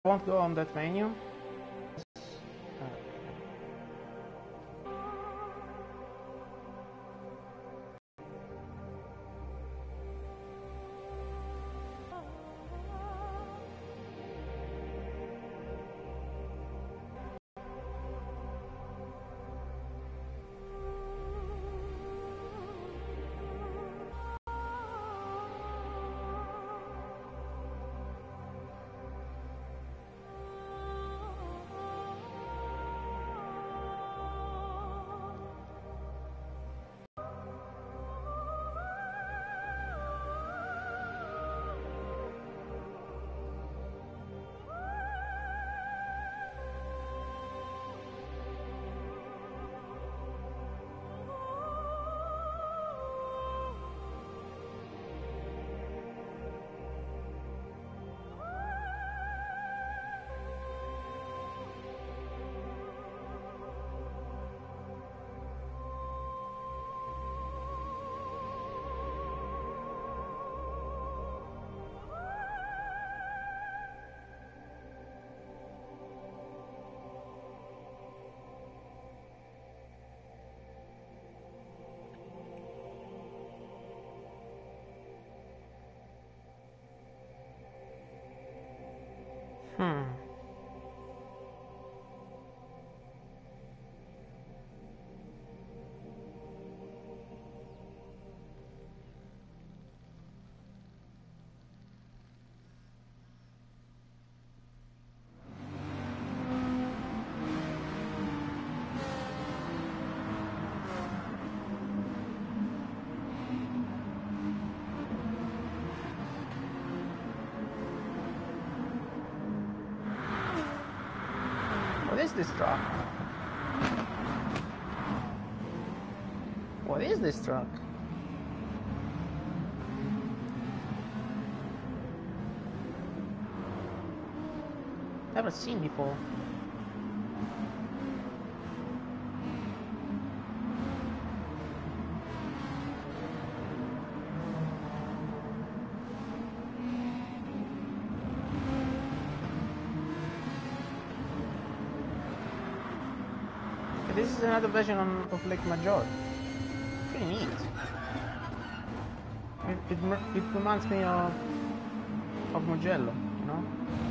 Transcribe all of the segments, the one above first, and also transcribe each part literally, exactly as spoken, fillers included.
won't go on that menu. Hmm. What is this truck? What is this truck? Never seen before. This is another version on, of Lake Major. Pretty neat. It, it, it reminds me of, of Mugello, you know?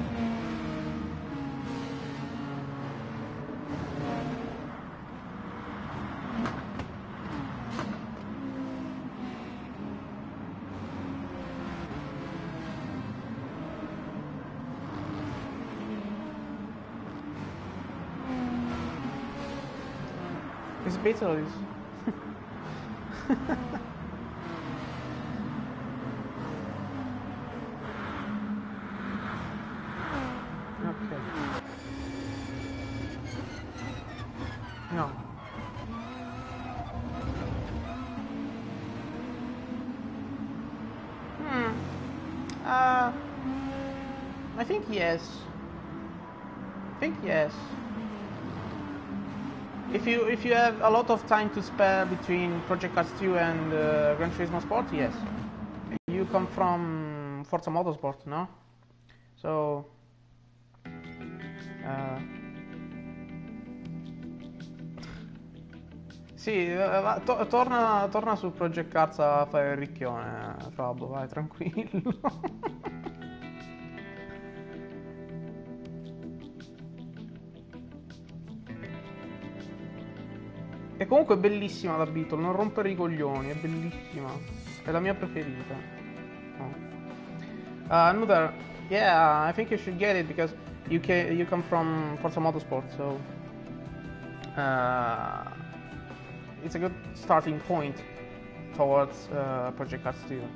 It's Beatles. Okay. No. Hmm. Uh. I think yes. I think yes. If you if you have a lot of time to spare between Project Cars two and uh, Gran Turismo Sport, yes. You come from Forza Motorsport, no? So uh, sì, uh, to torna, torna su Project Cars a fare il ricchione, Fabio, vai tranquillo. E comunque è bellissima la Beetle, non rompere i coglioni, è bellissima. È la mia preferita. Oh. Uh, another, yeah, I think you should get it because you can, you come from Forza Motorsport, so uh, it's a good starting point towards uh, Project Cars two.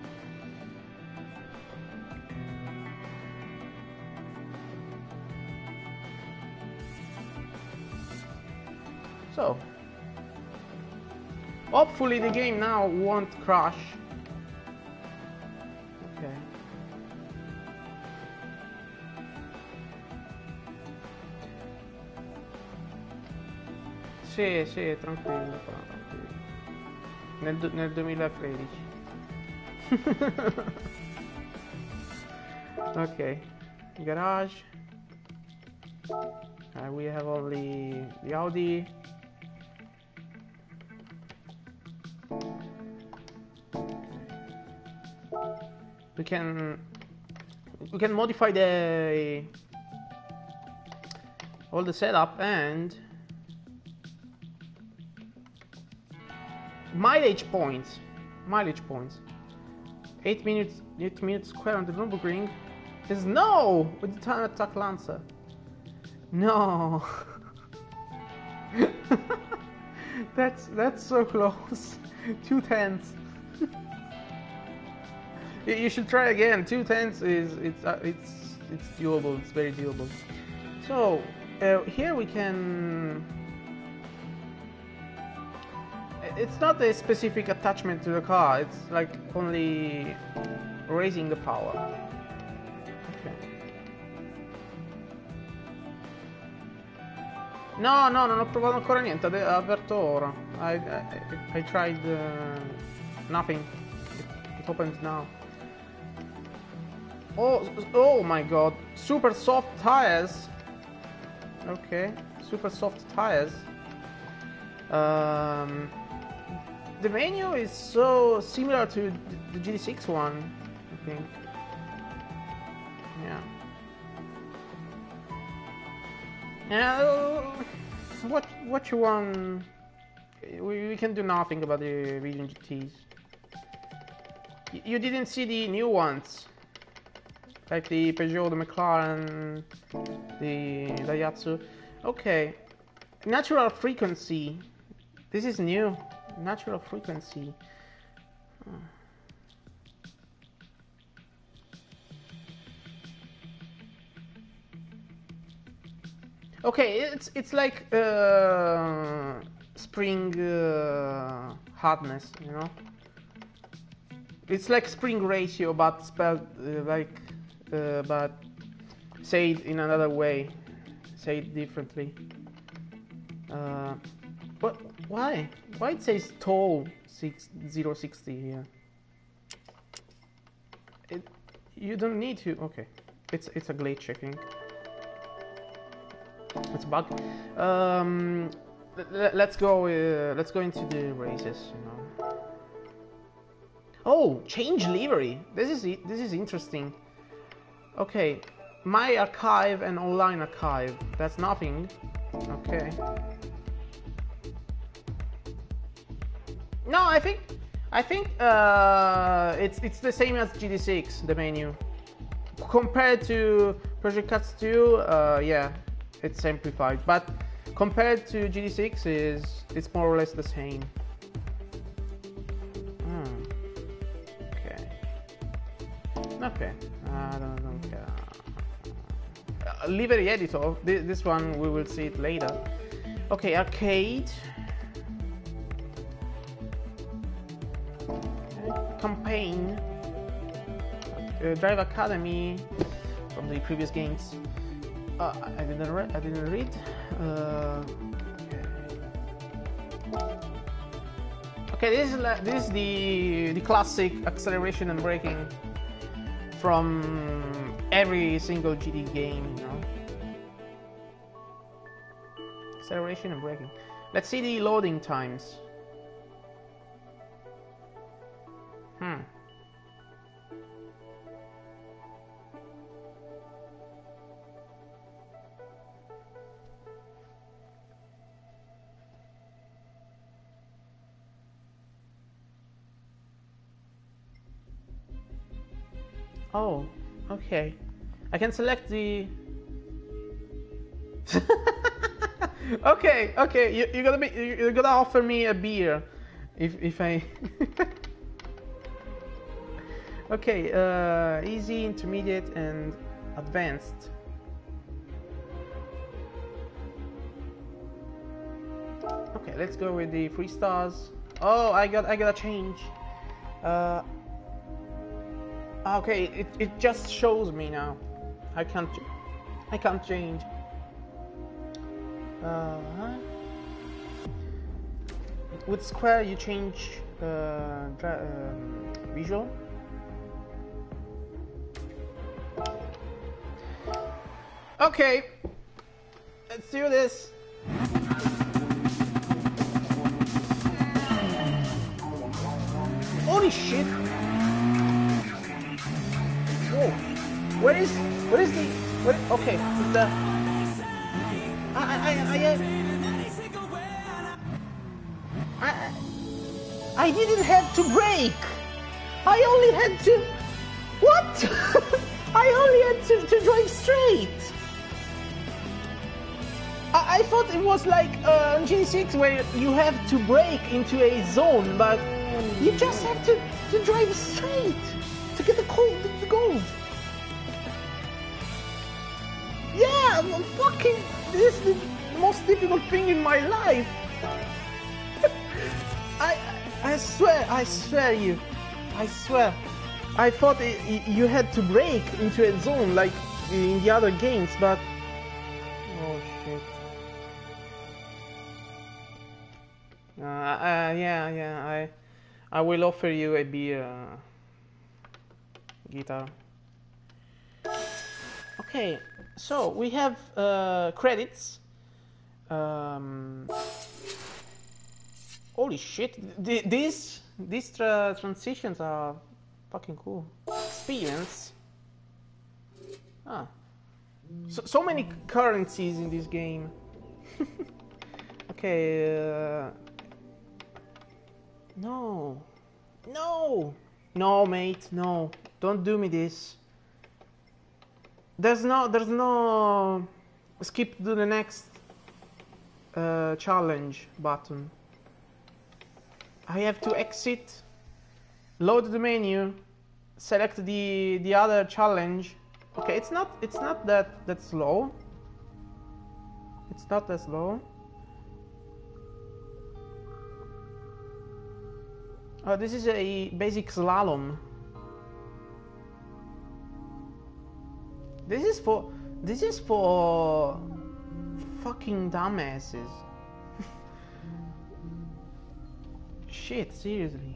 So, hopefully the game now won't crash. Okay. Sì, sì, tranquillo, tranquillo. Nel, nel duemilatredici. Ok, garage. Uh, we have only the Audi. We can we can modify the all the setup and mileage points. Mileage points. Eight minutes. Eight minutes square on the Nürburgring. There's no with the time attack Lancer. No. that's that's so close. Two tenths. You should try again. Two tenths is it's uh, it's it's doable. It's very doable. So uh, here we can. It's not a specific attachment to the car. It's like only raising the power. Okay. No, no, non ho provato ancora niente. Avverto ora. I I, I tried uh, nothing. It, it opens now. Oh, oh my god. Super soft tires. Okay. Super soft tires. Um, the menu is so similar to the G T six one, I think. Yeah. Yeah. What what you want? We, we can do nothing about the Region G Ts. Y you didn't see the new ones. Like the Peugeot, the McLaren, the Daihatsu. Okay. Natural frequency. This is new. Natural frequency. Hmm. Okay, it's it's like uh, spring uh, hardness, you know. It's like spring ratio, but spelled uh, like. Uh, but say it in another way, say it differently. Uh, but why? Why it says tall six zero sixty here? It you don't need to. Okay, it's it's a glitch, I think. It's a bug. Um, let's go. Uh, let's go into the races. You know. Oh, change livery. This is this is interesting. Okay, my archive and online archive. That's nothing. Okay. No, I think I think uh, it's it's the same as G T six, the menu. Compared to Project Cars two, uh, yeah, it's simplified. But compared to G T six, is it's more or less the same. Hmm. Okay. Okay. I don't, don't care. Uh, livery editor. This, this one we will see it later. Okay, arcade. Okay. Campaign. Uh, Drive Academy from the previous games. Uh, I didn't read. I didn't read. Uh, okay, this is this is the the classic acceleration and braking from every single G T game, you know. Acceleration and braking. Let's see the loading times. Hmm. Oh, okay. I can select the. okay, okay. You, you're gonna be. You're gonna offer me a beer, if if I. okay. Uh, easy, intermediate, and advanced. Okay, let's go with the three stars. Oh, I got. I got a change. Uh. Okay, it, it just shows me now. I can't I can't change. Uh, with Square you change uh, um, visual. Okay. Let's do this. Holy shit! Whoa! Where is? Where is the? Where, okay, it's the. I I I I. I, I, I didn't have to brake. I only had to. What? I only had to, to drive straight. I, I thought it was like uh, on G T six where you have to brake into a zone, but you just have to, to drive straight to get the gold. The gold. Yeah, I'm fucking. This is the most difficult thing in my life. I I swear, I swear you, I swear. I thought it, you had to brake into a zone like in the other games, but oh shit. Uh, uh, yeah, yeah. I I will offer you a beer, uh, guitar. Okay, so we have uh, credits. Um, holy shit! Th these these tra transitions are fucking cool. Experience. Ah, so, so many currencies in this game. Okay. Uh, no, no, no, mate. No, don't do me this. There's no, there's no skip to the next uh, challenge button. I have to exit, load the menu, select the the other challenge. Okay, it's not it's not that that slow. It's not that slow. Oh, this is a basic slalom. This is for this is for fucking dumbasses. Shit, seriously.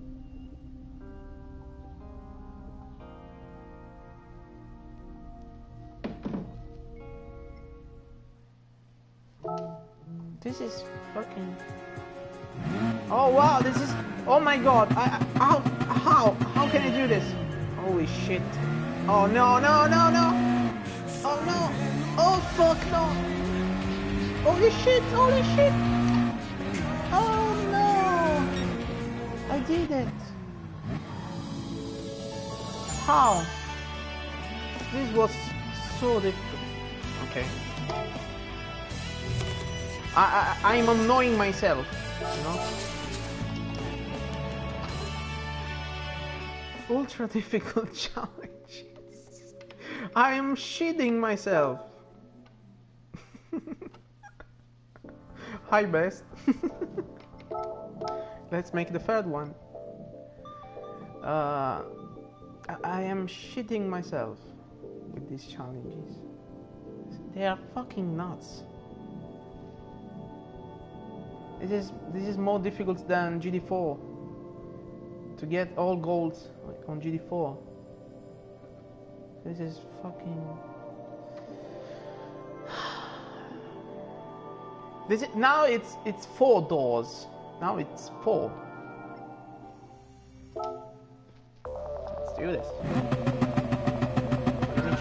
This is fucking. Oh wow, this is. Oh my god! I, I how how how can I do this? Holy shit! Oh no no no no! Oh no! Oh fuck no! Holy shit! Holy shit! Oh no! I did it! How? This was so difficult. Okay. I I I'm annoying myself, you know. Ultra difficult challenges. I am shitting myself. Hi, best. Let's make the third one. Uh, I, I am shitting myself with these challenges. They are fucking nuts. This is this is more difficult than G T four. To get all golds on G T four. This is fucking. This is, now it's it's four doors. Now it's four. Let's do this. Let me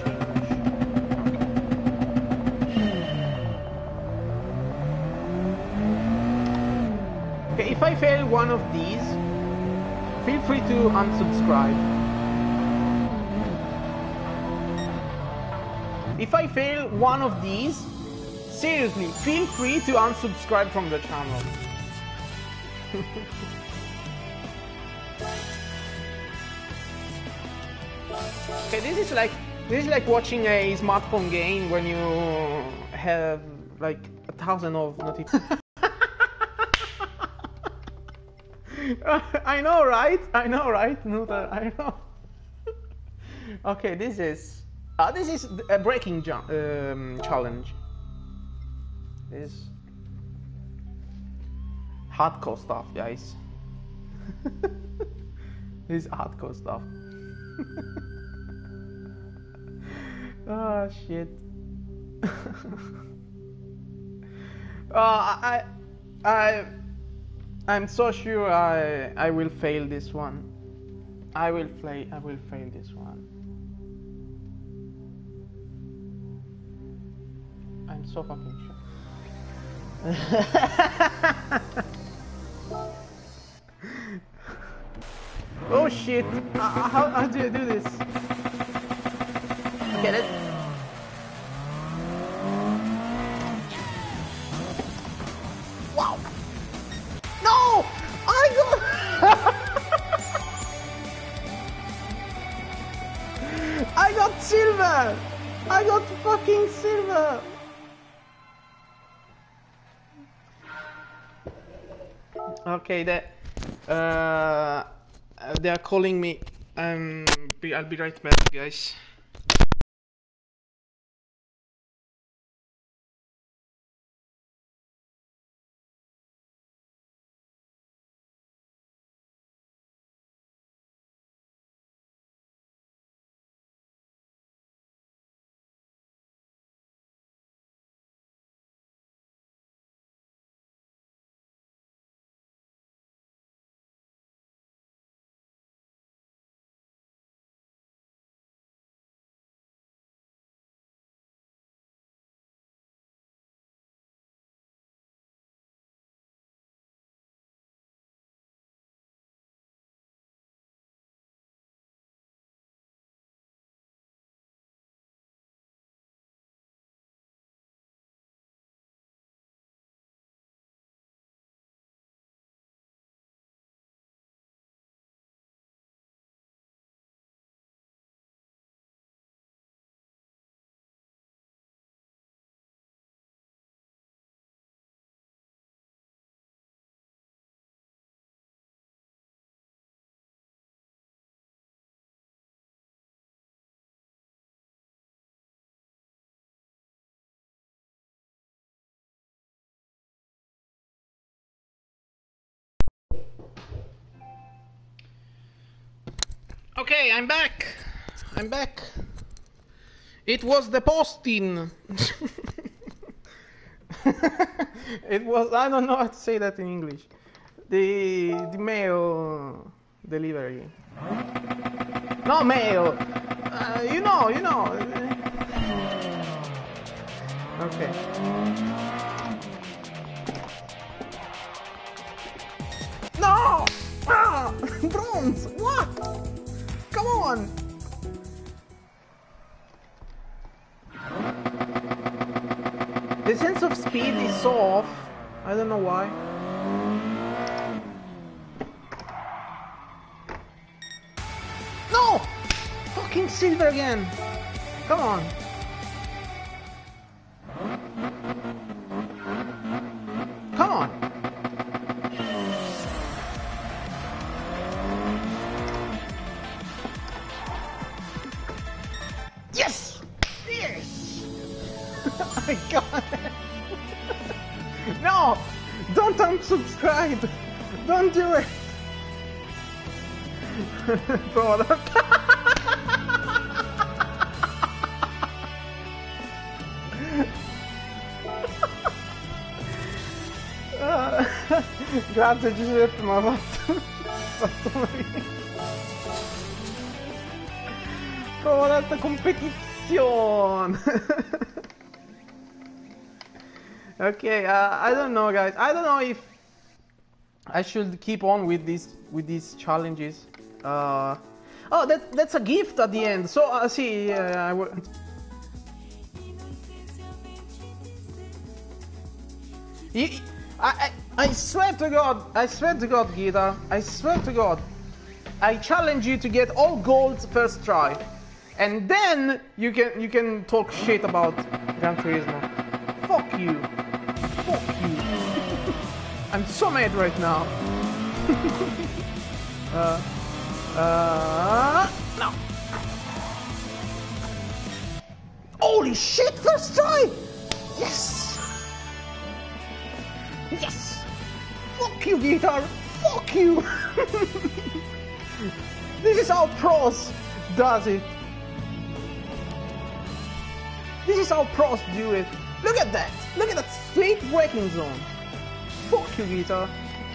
change. Okay, if I fail one of these, feel free to unsubscribe. If I fail one of these, seriously, feel free to unsubscribe from the channel. Okay, this is like this is like watching a smartphone game when you have like a thousand of notifications. I know, right? I know, right, Nutter? I know. Okay, this is uh, this is a breaking jump um, challenge. This hardcore stuff, guys. This is hardcore stuff. Ah, shit. Uh, I, I, I'm so sure I, I will fail this one. I will play. I will fail this one. I'm so fucking sure. Oh shit! Uh, how, how do I do this? Get it? Wow! No! I got. I got silver! I got fucking silver! Okay, that. Uh, they are calling me. Um, I'll be right back, guys. Okay, I'm back. I'm back. It was the posting. It was. I don't know how to say that in English. The the mail delivery. No mail. Uh, you know. You know. Okay. No. Ah, bronze. What? Come on! The sense of speed is so off. I don't know why. No! Fucking silver again! Come on! Come on! Yes! Yes! I got it! No! Don't unsubscribe! Don't do it! Brother! uh, grazie Giuseppe, ma ha fatto, fatto morire. Provo competizione. Okay, uh, I don't know, guys. I don't know if I should keep on with these with these challenges. Uh, oh, that that's a gift at the end. So uh, see, uh, I will. I, I I swear to God, I swear to God, Guitar, I swear to God, I challenge you to get all golds first try, and then you can you can talk shit about Gran Turismo. Fuck you. Fuck you. I'm so mad right now. uh, uh, no. Holy shit, first try! Yes! Yes! Fuck you, Guitar! Fuck you! This is how pros does it. This is how pros do it. Look at that! Look at that straight braking zone! Fuck you, guitar!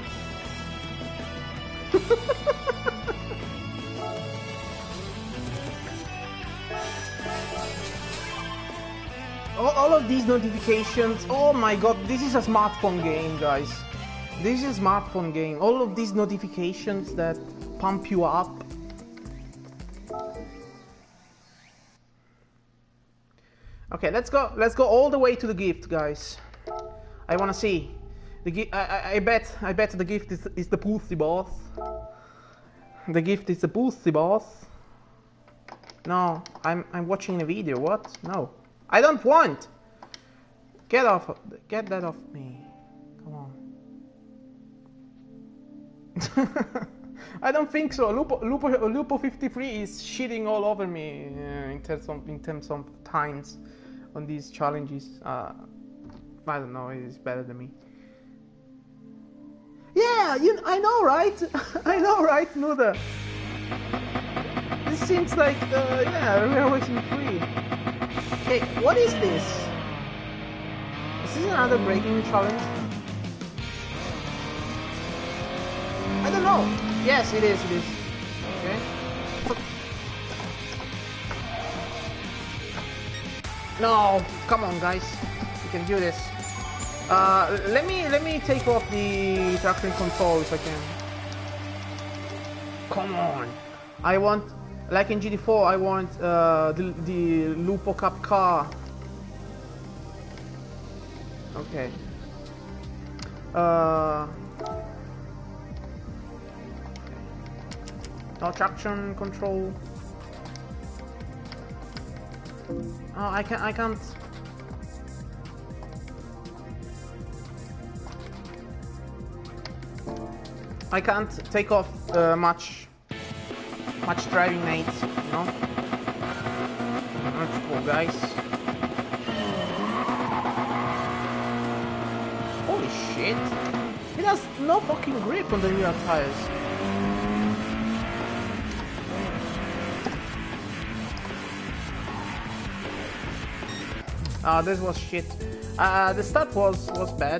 all, all of these notifications, oh my god, this is a smartphone game, guys. This is a smartphone game. All of these notifications that pump you up. Okay, let's go. Let's go all the way to the gift, guys. I wanna see. The gi I, I, I bet. I bet the gift is, is the Pussy Boss. The gift is the Pussy Boss. No, I'm I'm watching a video. What? No, I don't want. Get off. Get that off me. Come on. I don't think so. Lupo Lupo Lupo fifty-three is shitting all over me uh, in terms of in terms of times on these challenges. Uh, I don't know. He's better than me. Yeah, you. I know, right? I know, right, Nuda? This seems like uh, yeah, Real Racing three. Hey, what is this? Is this another braking challenge? I don't know. Yes, it is, it is. Okay. No, come on, guys. You can do this. Uh, let me let me take off the traction control if I can. Come on. I want, like in G T four, I want uh, the the Lupo Cup car. Okay. Uh. No traction control. Oh, I can't. I can't. I can't take off uh, much, much driving aids, you know. That's cool, guys. Holy shit! It has no fucking grip on the rear tires. Ah, uh, this was shit. Uh, the start was was bad.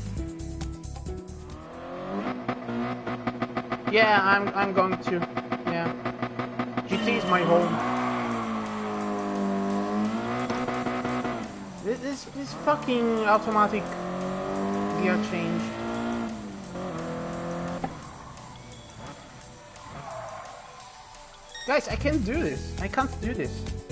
Yeah, I'm I'm going to. Yeah, G T is my home. This this, this fucking automatic gear change. Guys, I can't do this. I can't do this.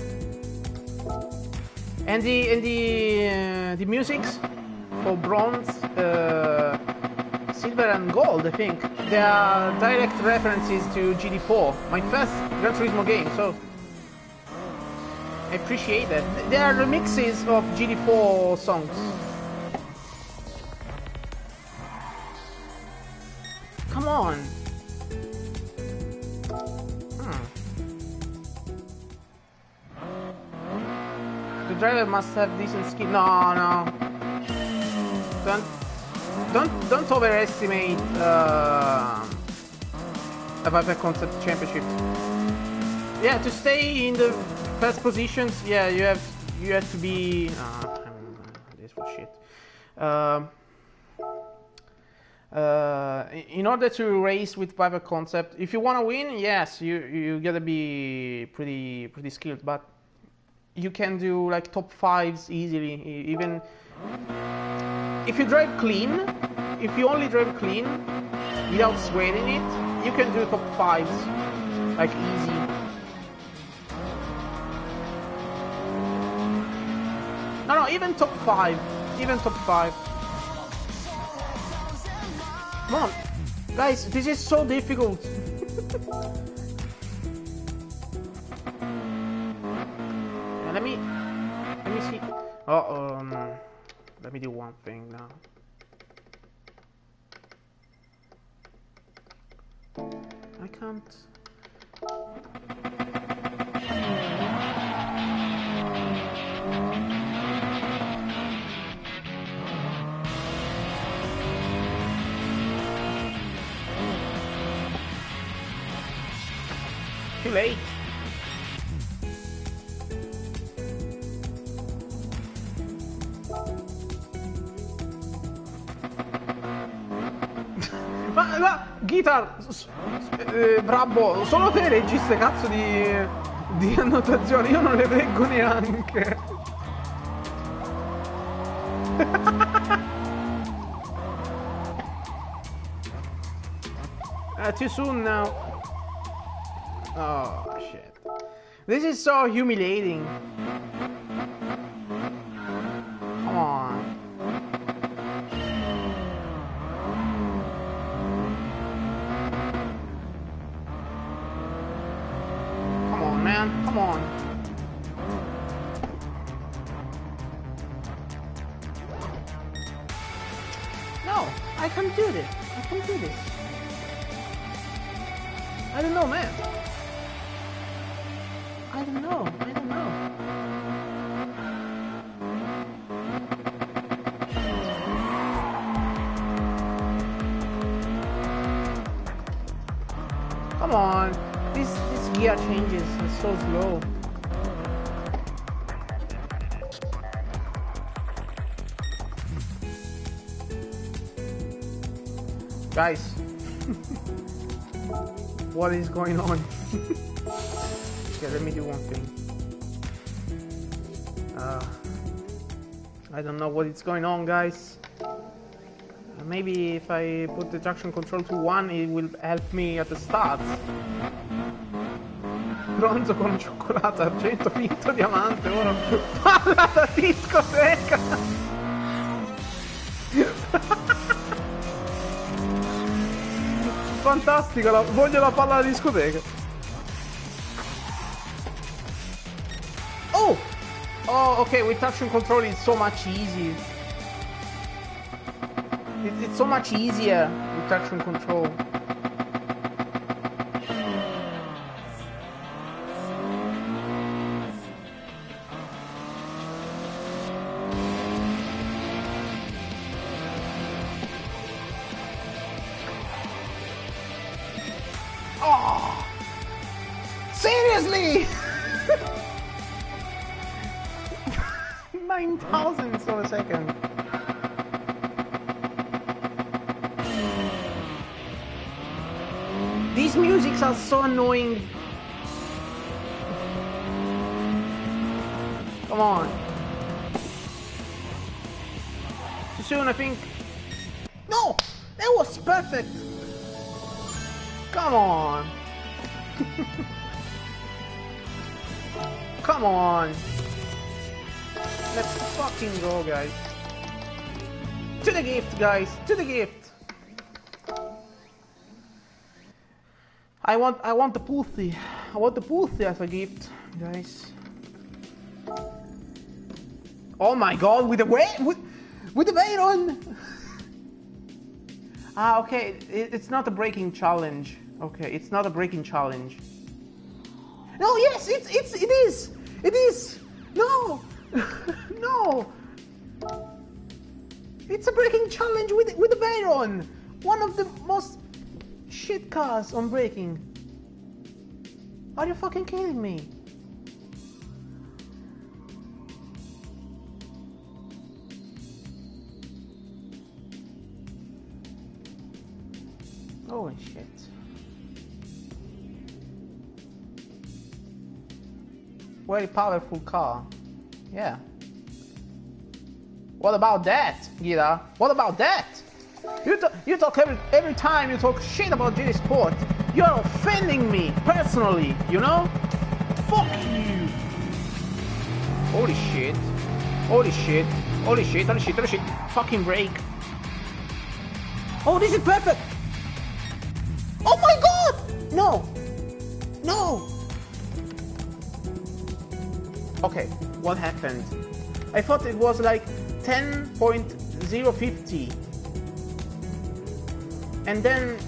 And the and the uh, the musics for bronze, uh, silver, and gold, I think they are direct references to G T four, my first Gran Turismo game. So I appreciate that. They are remixes of G T four songs. Come on. The driver must have decent skill. No, no. Don't, don't, don't overestimate uh, a Viper Concept Championship. Yeah, to stay in the first positions, yeah, you have, you have to be. Uh, this was shit. Uh, uh, in order to race with Viper Concept, if you want to win, yes, you you gotta be pretty pretty skilled, but you can do like top fives easily. Even if you drive clean, if you only drive clean without sweating it, you can do top fives like easy. No, no, even top five, even top five. Come on, guys, this is so difficult. Let me, let me see. Oh, um, let me do one thing now. I can't. Too late. Ma, ma Guitar, eh, bravo, solo te leggi ste cazzo di, di annotazioni, io non le leggo neanche. uh, too soon now. Oh shit. This is so humiliating. Come on. Come on, man. Come on. No, I can't do this. I can't do this. I don't know, man. I don't know. I don't know. Come on. This this gear changes are so slow. Guys, what is going on? Okay, let me do one thing. Uh, I don't know what is going on, guys. Uh, maybe if I put the traction control to one, it will help me at the start. Bronzo con cioccolato, argento, vinto, diamante, oro. Palla da discoteca! Fantastica, la, voglio la palla da discoteca. Oh! Oh, okay, with traction control it's so much easier. It, it's so much easier with traction control. Oh! Seriously? Nine thousandths of a second. These musics are so annoying. Come on. Too soon, I think. No! That was perfect! Come on! Come on! Let's fucking go, guys. To the gift, guys! To the gift! I want I want the Pulthi. I want the Pulthi as a gift, guys. Oh my god, with the way with with the weight on! Ah, okay, it, it's not a breaking challenge. Okay, it's not a breaking challenge. No, yes, it's it's it is. It is. No. No. It's a breaking challenge with with the Bayron. One of the most shit cars on braking. Are you fucking kidding me? Holy shit. Very powerful car. Yeah. What about that, Gira? What about that? You, you talk every, every time you talk shit about G T Sport. You're offending me, personally, you know? Fuck you! Holy shit. Holy shit. Holy shit, holy shit, holy shit. Fucking brake. Oh, this is perfect! Oh my god! No! No! Okay, what happened? I thought it was like ten point zero fifty. And then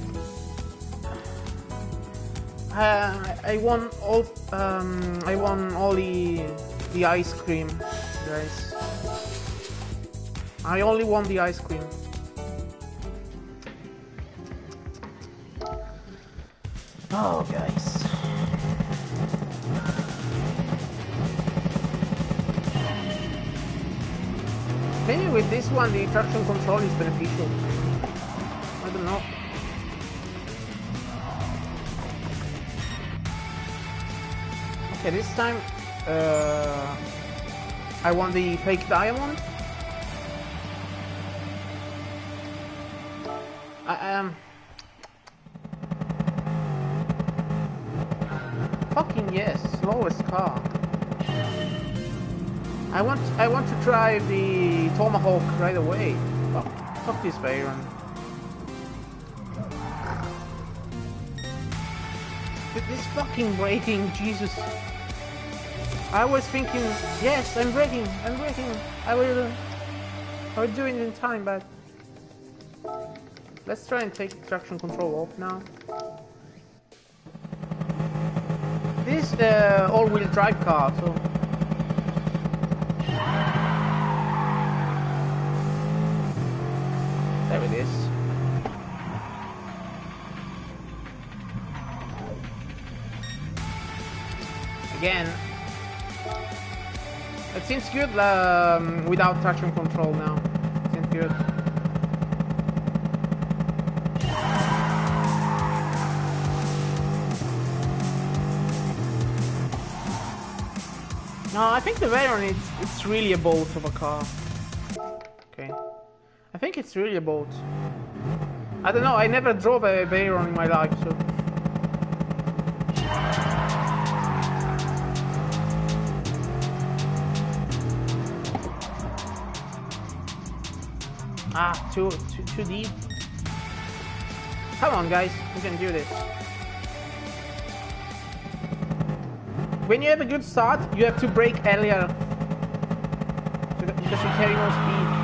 uh, I won all um, I won all the the ice cream, guys. I only won the ice cream. Oh, guys. Maybe with this one the traction control is beneficial. I don't know. Okay, this time uh, I want the fake diamond. I am fucking yes, slowest car. I want I want to drive the Tomahawk right away. Fuck, fuck this Veyron. This fucking braking, Jesus. I was thinking, yes, I'm braking, I'm braking. I will, I will do it in time, but let's try and take traction control off now. This is uh, all-wheel drive car, so there it is. Again, it seems good um, without traction control now. It seems good. No, I think the Veyron, it's, it's really a boat of a car. Okay. I think it's really a boat. I don't know, I never drove a Veyron in my life, so... Ah, too, too, too deep. Come on, guys, we can do this. When you have a good start, you have to brake earlier, so that, because you carry more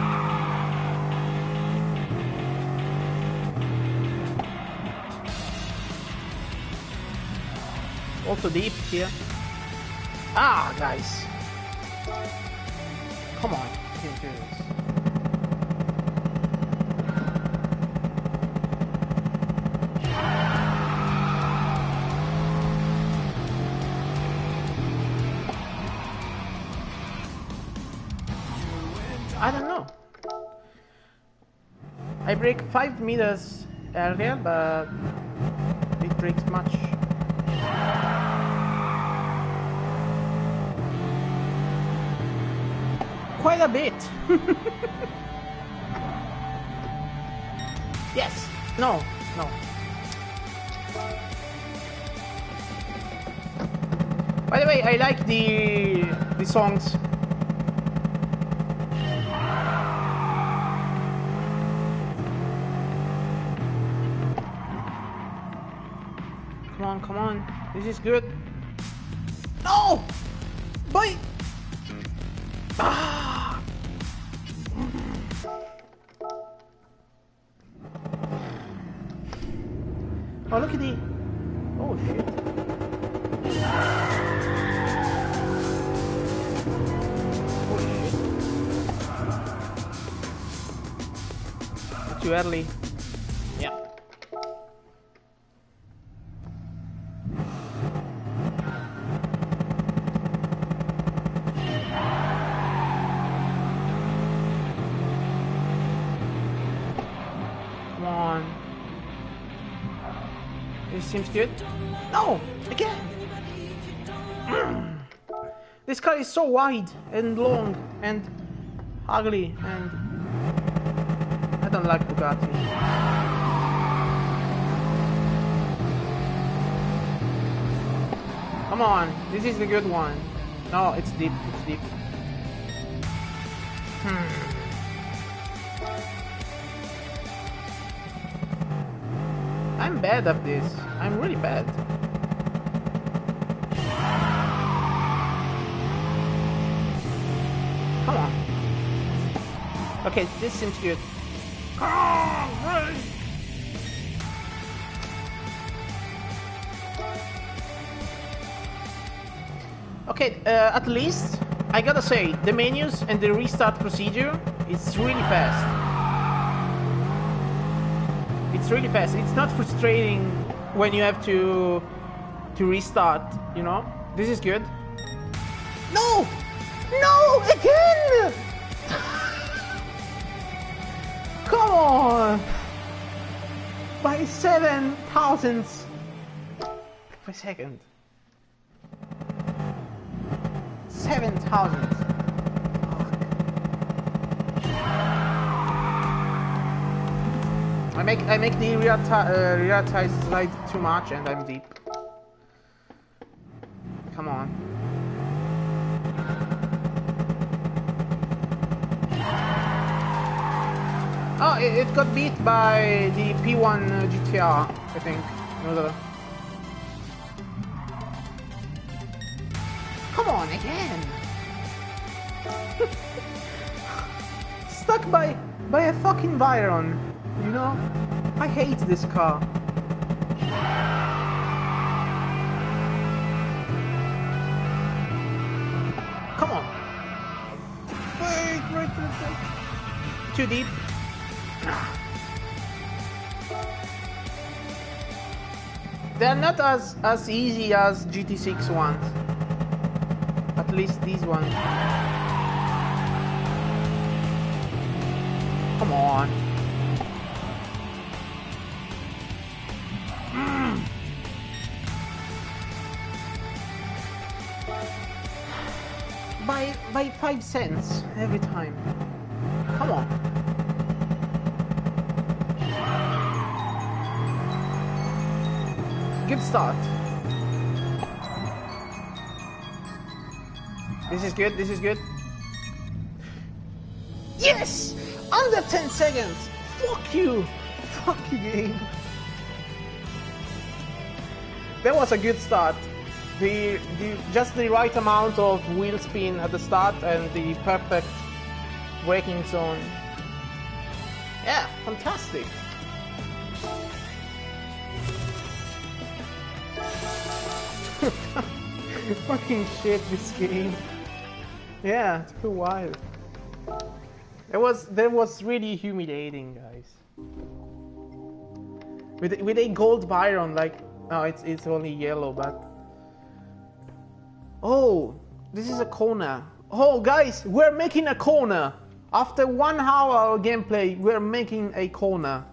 speed. Also deep here. Ah, guys. Come on, we can do this. I don't know. I brake five meters earlier, but it brakes much. Quite a bit. Yes. No. No. By the way, I like the the songs. Come on, come on. This is good. No! Bye! Ah! Oh, look at the... Oh, shit. Oh, shit. Too early. Yeah. Come on. This seems good. No! Again! This car is so wide and long and ugly, and I don't like Bugatti. Come on, this is the good one. No, it's deep, it's deep. Hmm. I'm bad at this. I'm really bad. Come on. Okay, this seems good. Okay, uh, at least I gotta say the menus and the restart procedure is really fast. It's really fast. It's not frustrating when you have to to restart, you know? This is good. No! No! Again! Come on! By seven thousandths per second. seven thousand. I make I make the rear, uh, rear tires slide too much and I'm deep. Come on. Oh, it, it got beat by the P one uh, G T R, I think. Another. Come on, again! Stuck by by a fucking Byron, you know? I hate this car. Come on. Wait, wait, wait, wait. Too deep. They're not as as easy as G T six ones. At least these ones. Come on. Mm. By by five cents every time. Come on. Good start. This is good, this is good. Yes! Under ten seconds! Fuck you! Fuck you, game. That was a good start. The, the just the right amount of wheel spin at the start and the perfect braking zone. Yeah, fantastic. Fucking shit, this game. Yeah, it took a while. It was that was really humiliating, guys. With with a gold Byron, like no, it's it's only yellow, but oh, this is a corner. Oh, guys, we're making a corner. After one hour of gameplay, we're making a corner.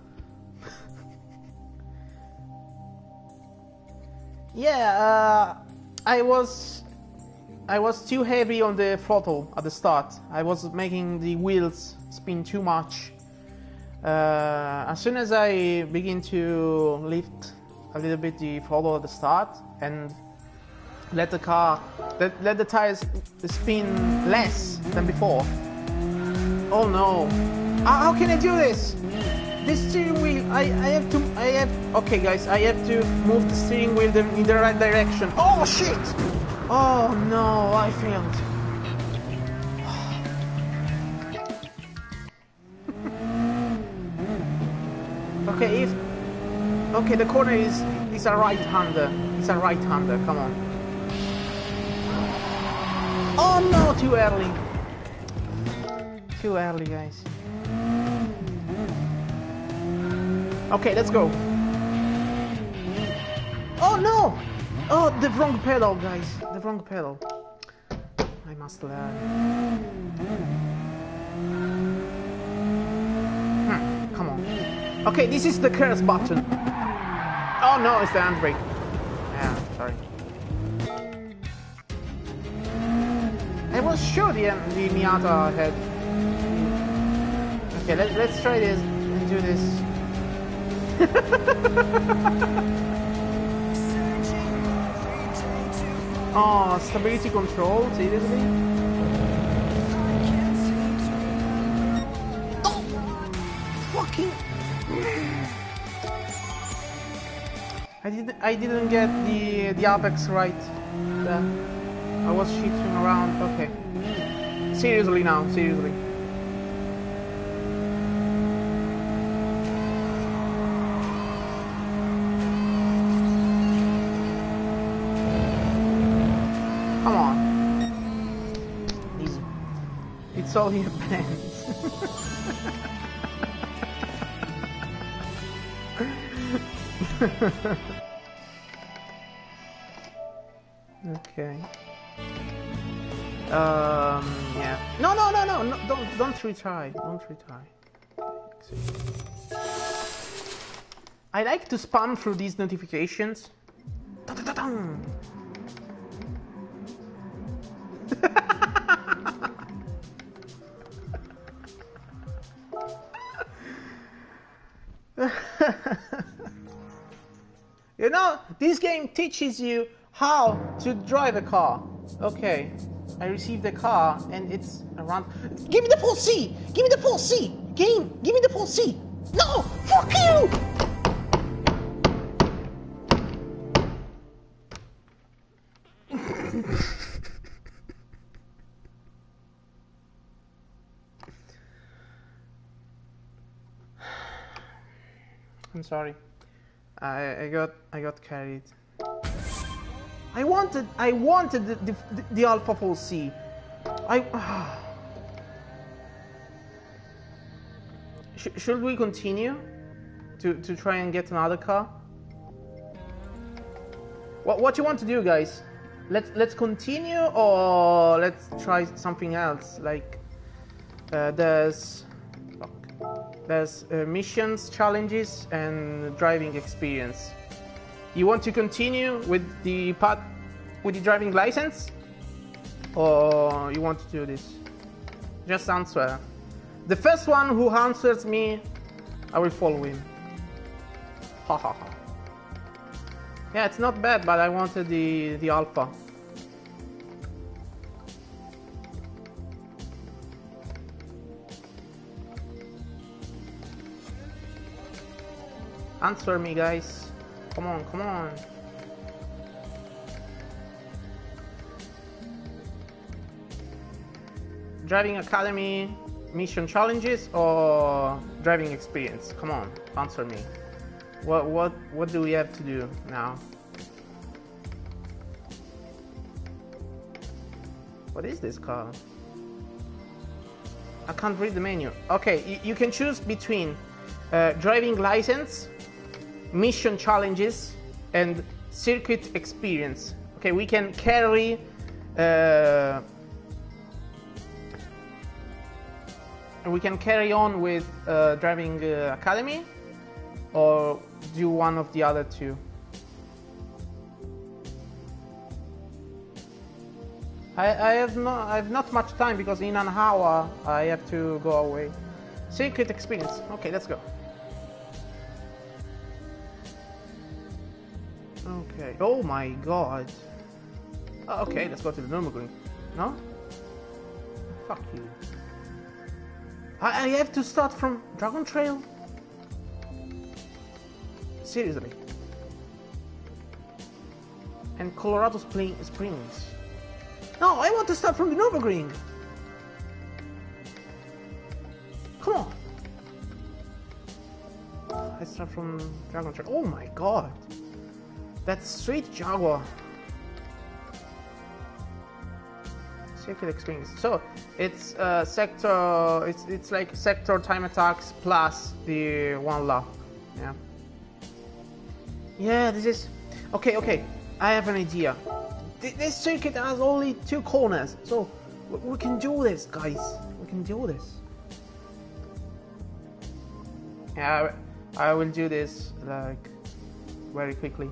Yeah, uh, I was I was too heavy on the throttle at the start. I was making the wheels spin too much. Uh, as soon as I begin to lift a little bit the throttle at the start and let the car, let, let the tires spin less than before. Oh no! How, how can I do this? This steering wheel, I, I have to, I have, okay guys, I have to move the steering wheel in the right direction. Oh shit! Oh no, I failed. Okay, if, okay, the corner is, is a right-hander. It's a right-hander, come on. Oh no, too early. Too early, guys. Okay, let's go. Oh no! Oh, the wrong pedal, guys. The wrong pedal. I must learn. Hmm, come on. Okay, this is the curse button. Oh no, it's the handbrake. Yeah, sorry. I was sure the, the Miata had. Okay, let, let's try this and do this. Oh, stability control, seriously? Oh! Fucking... I didn't I didn't get the the apex right. There. I was shifting around. Okay. Seriously now, seriously. Come on. Easy. It's all your plans. Okay. Um. Yeah. No. No. No. No. No. Don't. Don't retry. Don't retry. I like to spam through these notifications. now this game teaches you how to drive a car. Okay, I received the car and it's around. Give me the port C! Give me the port C! Game, give me the port C! No! Fuck you! I'm sorry. I, I got I got carried. I wanted I wanted the the, the, the Alpha Pole C. I uh, sh should we continue to to try and get another car? What what you want to do, guys? Let's let's continue or let's try something else. Like uh, there's. There's uh, missions, challenges, and driving experience. You want to continue with the part with the driving license, or you want to do this? Just answer. The first one who answers me, I will follow him. Ha ha ha. Yeah, it's not bad, but I wanted the the Alpha. Answer me, guys. Come on, come on. Driving Academy, mission challenges, or driving experience? Come on, answer me. What what what do we have to do now? What is this car? I can't read the menu. Okay, you, you can choose between uh, driving license, mission challenges, and circuit experience. Okay, we can carry uh, we can carry on with uh, driving uh, academy, or do one of the other two. I, I have not I have not much time because in an hour I have to go away. Circuit experience. Okay, let's go. Okay. Oh my god. Oh, okay, let's go to the Nürburgring. No? Fuck you. I, I have to start from Dragon Trail? Seriously. And Colorado Springs. No, I want to start from the Nürburgring. Come on. Let's start from Dragon Trail. Oh my god. That's straight Jaguar. Circuit experience. So it's uh, sector. It's it's like sector time attacks plus the one lap. Yeah. Yeah. This is okay. Okay. I have an idea. This circuit has only two corners, so we can do this, guys. We can do this. Yeah, I will do this like very quickly.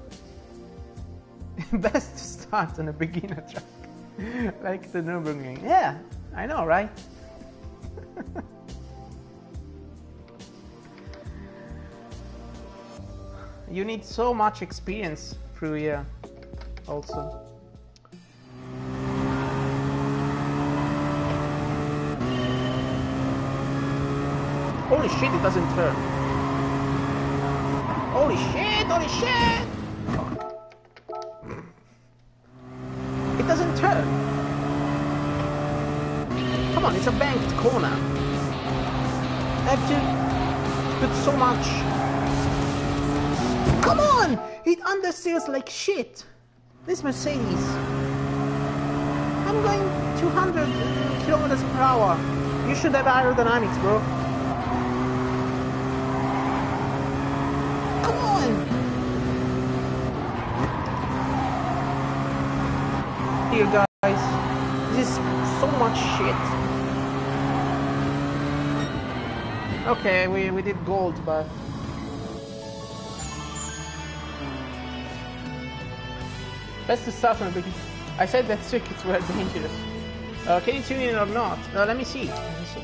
Best to start on a beginner track, like the Nürburgring. Yeah, I know, right? You need so much experience through here, also. Holy shit, it doesn't turn. Holy shit, holy shit! It doesn't turn. Come on, it's a banked corner. I have to put so much. Come on! It understeers like shit. This Mercedes. I'm going two hundred kilometers per hour. You should have aerodynamics, bro. Come on! Here, guys. This is so much shit. Okay, we, we did gold, but... Best to start from the beginning. I said that circuits were dangerous. Uh, can you tune in or not? Uh, let me see. Let me see.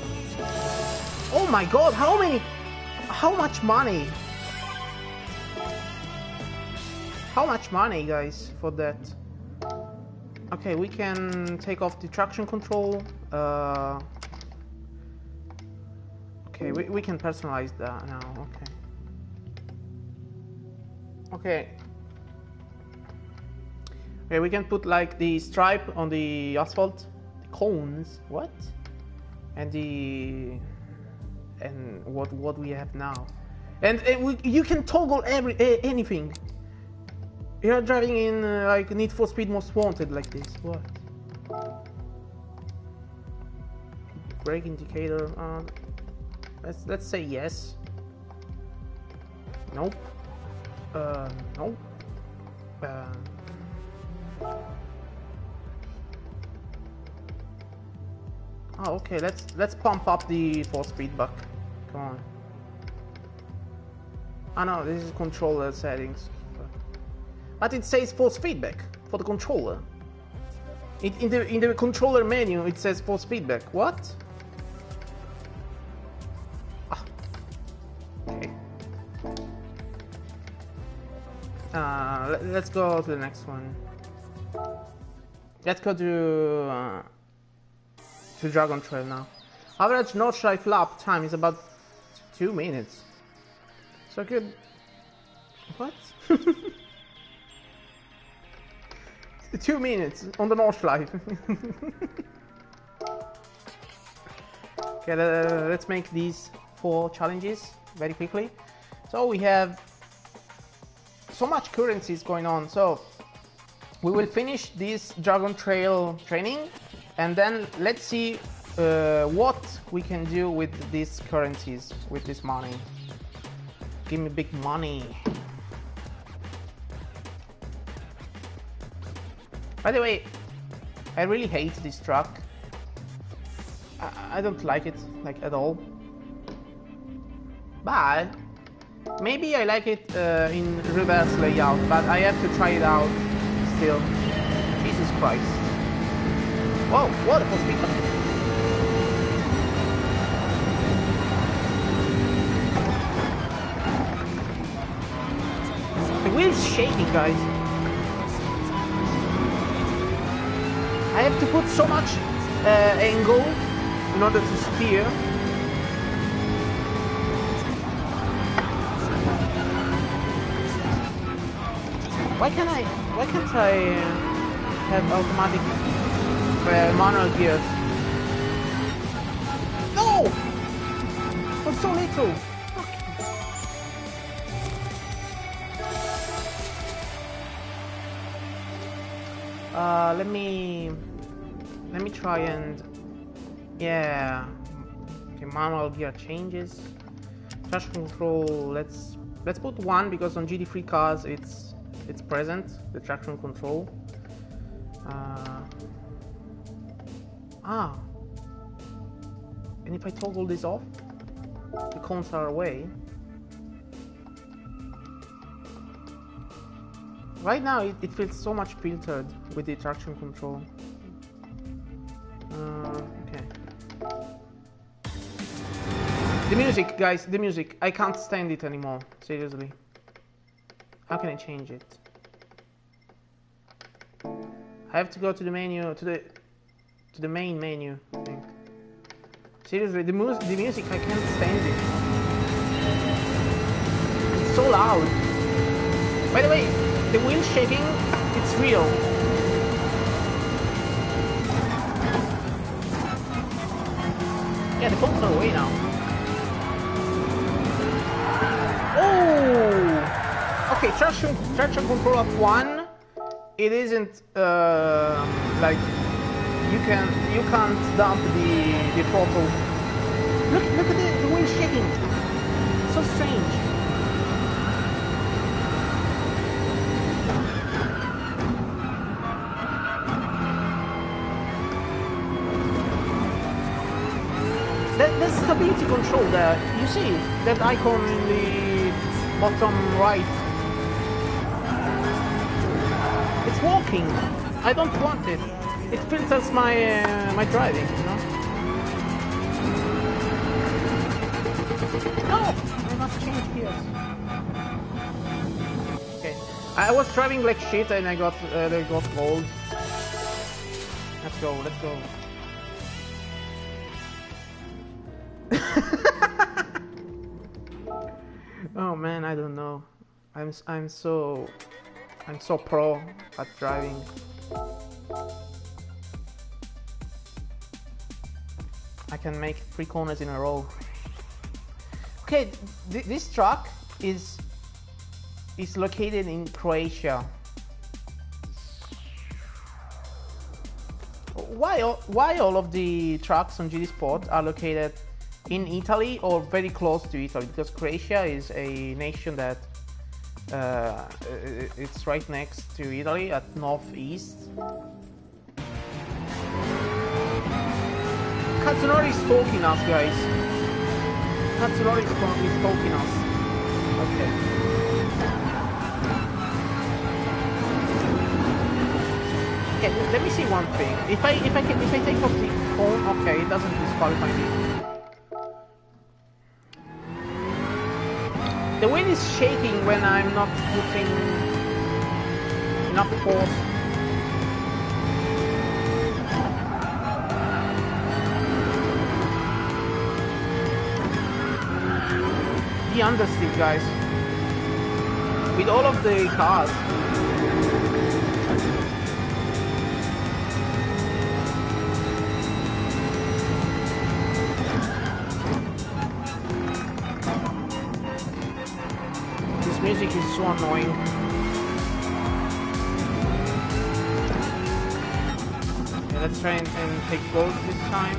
Oh my god, how many... How much money? How much money, guys, for that? Okay, we can take off the traction control. Uh, okay, we, we can personalize that now. Okay. Okay. Okay, we can put like the stripe on the asphalt, the cones. What? And the and what what we have now, and, and we, you can toggle every anything. You're driving in uh, like Need for Speed Most Wanted like this. What? Brake indicator. Uh, let's let's say yes. Nope. Uh, nope. Uh, oh, okay. Let's let's pump up the four speed back. Come on. Oh no, this is controller settings. But it says force feedback for the controller. It, in the in the controller menu, it says force feedback. What? Ah. Okay. Uh, let, let's go to the next one. Let's go to uh, to Dragon Trail now. Average Nordschleife lap time is about two minutes. So good. What? Two minutes on the Nordschleife. Okay, uh, let's make these four challenges very quickly. So we have so much currencies going on. So we will finish this Dragon Trail training, and then let's see uh, what we can do with these currencies, with this money. Give me big money. By the way, I really hate this truck. I, I don't like it, like, at all. But maybe I like it uh, in reverse layout, but I have to try it out still. Jesus Christ. Whoa, what was speed? The wheel's shaking, guys. I have to put so much uh, angle in order to steer. Why can't I? Why can't I uh, have automatic uh, manual gears? No! For so little. Uh, let me let me try and yeah. Okay, manual gear changes. Traction control. Let's let's put one because on G T three cars it's it's present, the traction control. Uh, ah, and if I toggle this off, the cones are away. Right now it, it feels so much filtered with the traction control. Uh, okay. The music, guys, the music. I can't stand it anymore. Seriously. How can I change it? I have to go to the menu, to the to the main menu, I think. Seriously, the, mu the music, I can't stand it. It's so loud. By the way, the wheel shaking, it's real. Yeah, the phones are away now. Oh! Okay, traction, traction control of one. It isn't uh, like you can you can't dump the the throttle. Look look at the, the wheel shaking. So strange. That, that's stability control there. You see that icon in the bottom right. It's walking. I don't want it. It filters my uh, my driving, you know. No, I must change gears. Okay, I was driving like shit and I got uh, they got gold. Let's go, let's go. Oh man, I don't know. I'm I'm so I'm so pro at driving. I can make three corners in a row. Okay, th this truck is is located in Croatia. Why why all of the trucks on G D Sport are located in Italy or very close to Italy? Because Croatia is a nation that uh, it's right next to Italy at northeast. Katsunori is stalking us, guys. Katsunori is stalking us. Okay. Okay, let me see one thing. If I if I can if I take off the phone, okay, it doesn't disqualify me. The wind is shaking when I'm not putting enough force. The understeer, guys. With all of the cars. Music is so annoying. Yeah, let's try and, and take gold this time.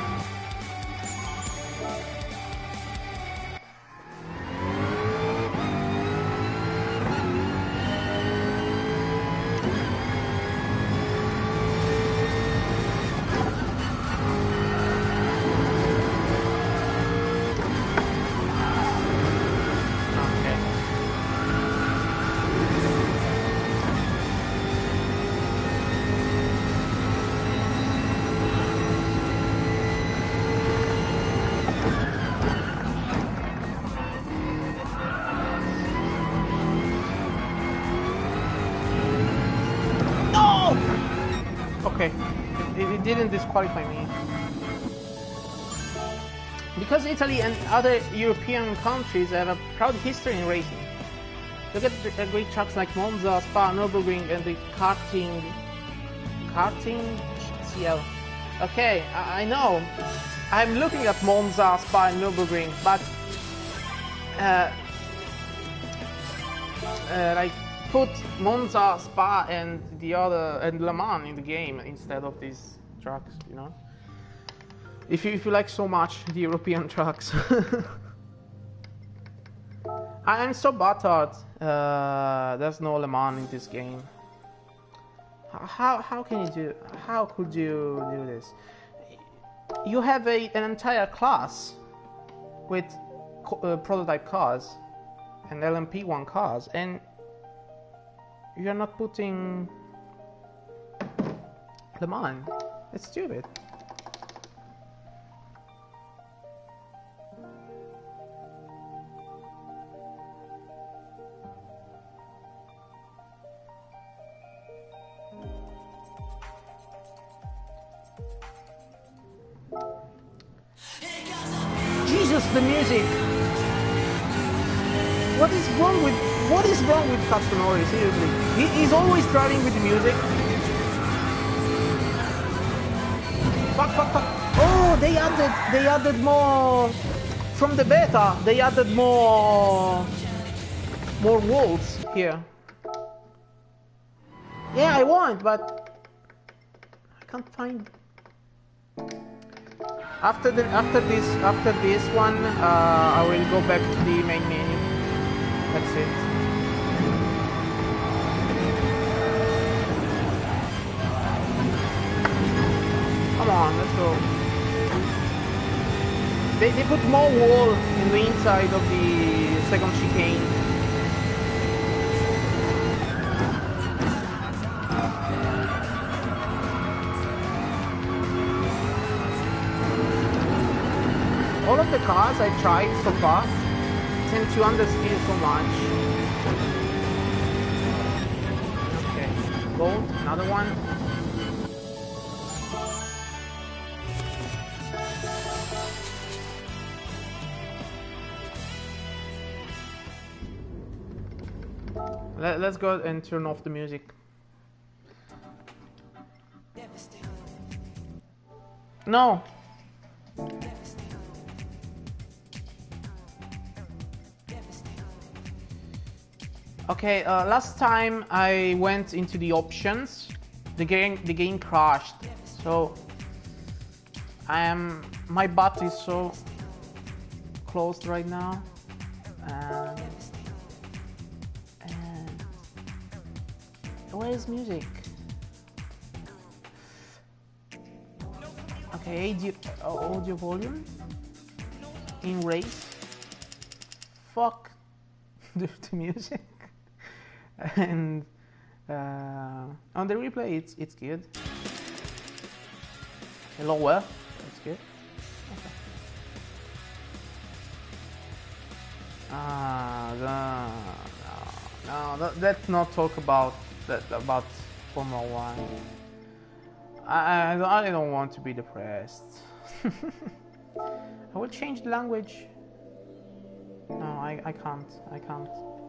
Didn't disqualify me because Italy and other European countries have a proud history in racing. Look at the great trucks like Monza, Spa, Nürburgring, and the karting karting C L. Okay, I, I know. I'm looking at Monza, Spa, and Nürburgring, but uh, uh, like put Monza, Spa, and the other and Le Mans in the game instead of these trucks, you know. If you if you like so much the European trucks, I'm so buttered. Uh, there's no Le Mans in this game. How how can you do? How could you do this? You have a an entire class with uh, prototype cars and L M P one cars, and you're not putting Le Mans. It's stupid. Jesus, the music! What is wrong with what is wrong with Katsunori? Seriously, he, he's always driving with the music. Fuck, fuck, fuck. Oh, they added, they added more from the beta. They added more, more walls here. Yeah, I want, but I can't find. After the, after this, after this one, uh, I will go back to the main menu. That's it. Come on, let's go. They, they put more wall in the inside of the second chicane. All of the cars I tried so far tend to understeer so much. boat, another one. Let, let's go and turn off the music. No. Okay, uh, last time I went into the options, the game the game crashed. So I am my butt is so closed right now. And, and where is music? Okay, audio, audio volume in race. Fuck the, the music. And uh, on the replay, it's it's good. Lower, it's good. Okay. Ah, no, no, no, let's not talk about that about Formula One. I, I I don't want to be depressed. I will change the language. No, I I can't. I can't.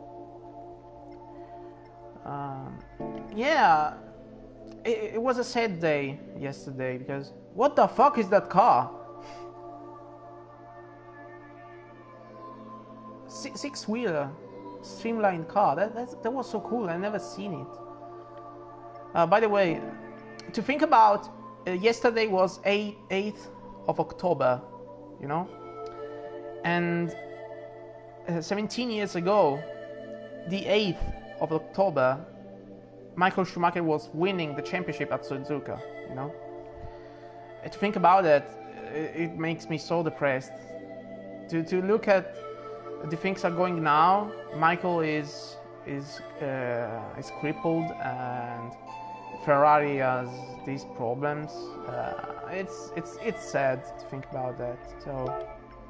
Um, yeah, it, it was a sad day yesterday because what the fuck is that car? Six, six wheeler, streamlined car. That that's, that was so cool. I never seen it. Uh, by the way, to think about, uh, yesterday was eighth of October, you know, and uh, seventeen years ago, the eighth of October, Michael Schumacher was winning the championship at Suzuka, you know. And to think about it, it makes me so depressed. To to look at the things are going now, Michael is is uh, is crippled and Ferrari has these problems. Uh, it's it's it's sad to think about that. So.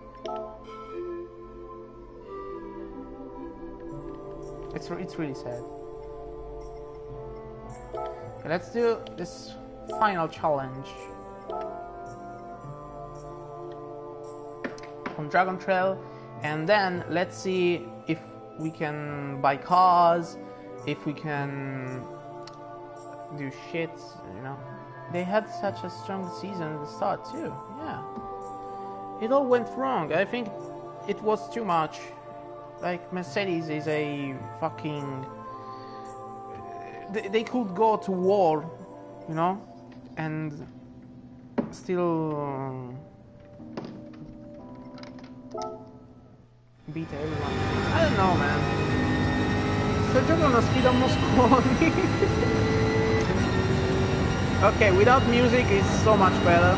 It's, it's really sad. Okay, let's do this final challenge on Dragon Trail, and then let's see if we can buy cars, if we can do shit, you know. They had such a strong season at the start too, yeah. It all went wrong. I think it was too much. Like, Mercedes is a fucking... They, they could go to war, you know, and still um, beat everyone. I don't know, man. Sto giocando a sfida Mosconi. Okay, without music it's so much better.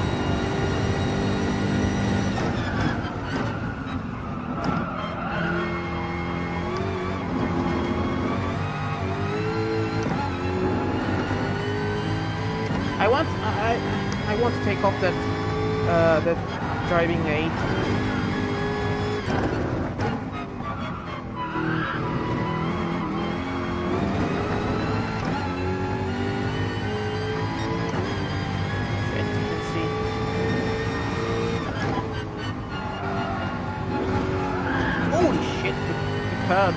I want I I want to take off that uh, that driving aid. As you can see. Holy shit! The, the curb.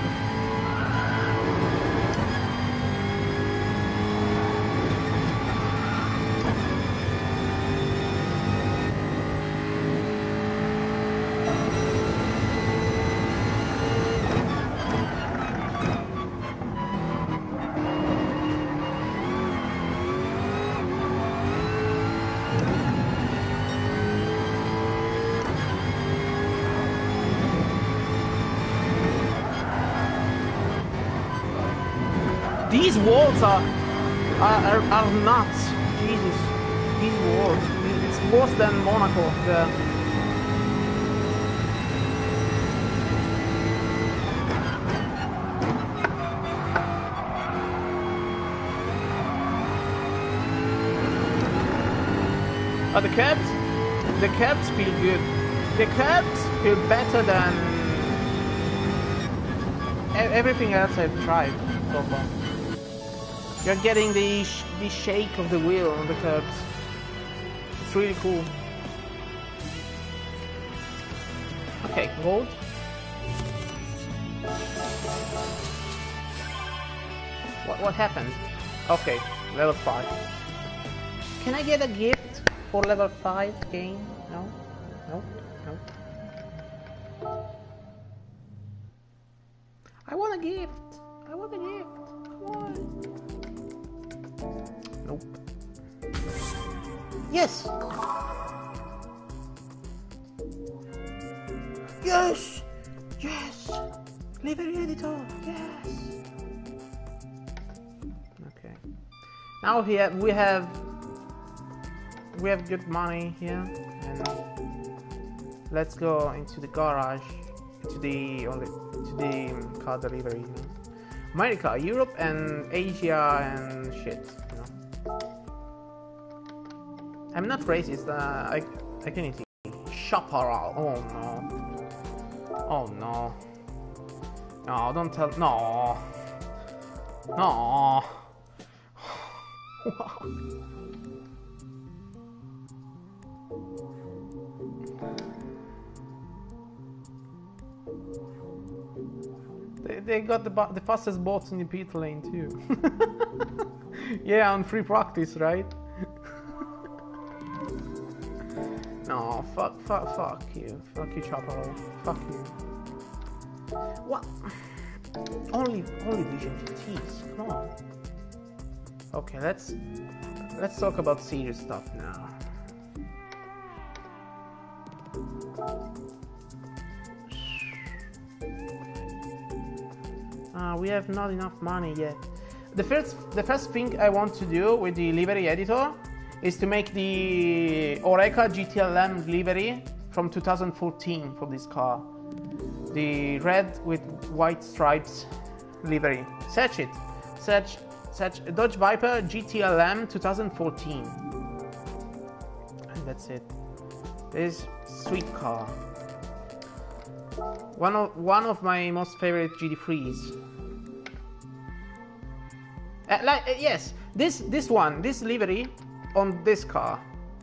These walls are, are, are, are nuts. Jesus. These walls. It's worse than Monaco. The... Oh, the cabs? The cabs feel good. The cabs feel better than everything else I've tried so far. You're getting the sh the shake of the wheel on the curbs. It's really cool. Okay, gold. What what happened? Okay, level five. Can I get a gift for level five game? No, no, no. I want a gift. I want a gift. Come on. Nope. Yes. Yes. Yes. Livery editor. Yes. Okay. Now here we have we have good money here, and let's go into the garage, to the only to the car delivery. You know? America, Europe, and Asia, and shit. You know. I'm not racist. Uh, I I can eat chaparral. Oh no. Oh no. No, don't tell. No. No. they, they got the, the fastest boats in the pit lane too. Yeah, on free practice, right? No, fuck, fuck, fuck you. Fuck you, Chaparral. Fuck you. What? Only, only Vision G Ts, come on. Okay, let's, let's talk about serious stuff now. Uh, we have not enough money yet. The first, the first thing I want to do with the livery editor is to make the Oreca G T L M livery from two thousand fourteen for this car. The red with white stripes livery. Search it. Search, search Dodge Viper G T L M two thousand fourteen. And that's it. This sweet car. One of one of my most favorite G D threes. Uh, like uh, yes, this this one, this livery on this car.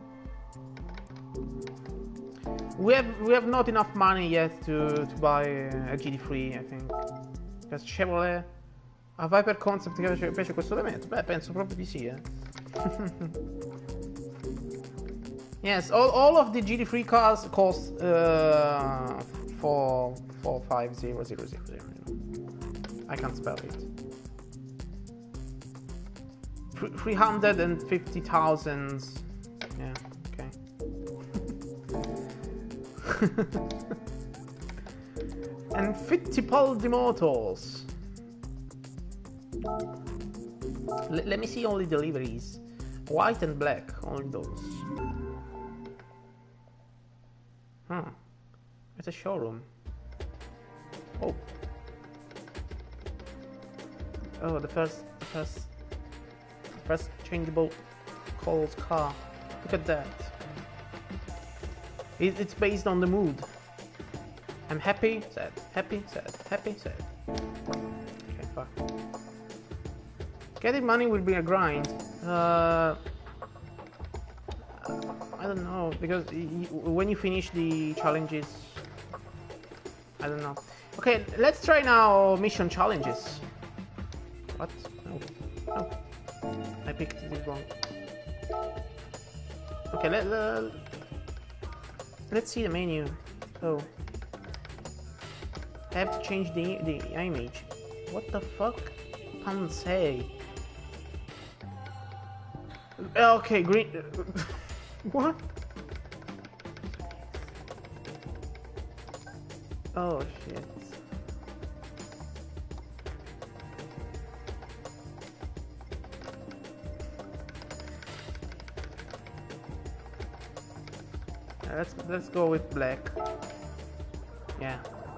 We have we have not enough money yet to to buy a G D three, I think. Because Chevrolet a Viper Concept che piace, piace questo elemento? Beh, penso proprio di sì, eh. Yes, all, all of the G D three cars cost uh, four four five zero zero zero zero. I can't spell it. Three hundred and fifty thousand. Yeah, okay. And Fittipaldi Motors. L let me see only deliveries. White and black, only those. Huh. It's a showroom. Oh. Oh, the first, the first, the first changeable Coles car. Look at that. It, it's based on the mood. I'm happy, sad, happy, sad, happy, sad. Okay, fuck. Getting money will be a grind. Uh, I don't know, because y when you finish the challenges, I don't know. Okay, let's try now mission challenges. What? No. No. I picked this wrong. Okay, let, uh, let's see the menu. So, I have to change the, the image. What the fuck? Pansay. Okay, green. What? Oh shit. Uh, let's let's go with black. Yeah.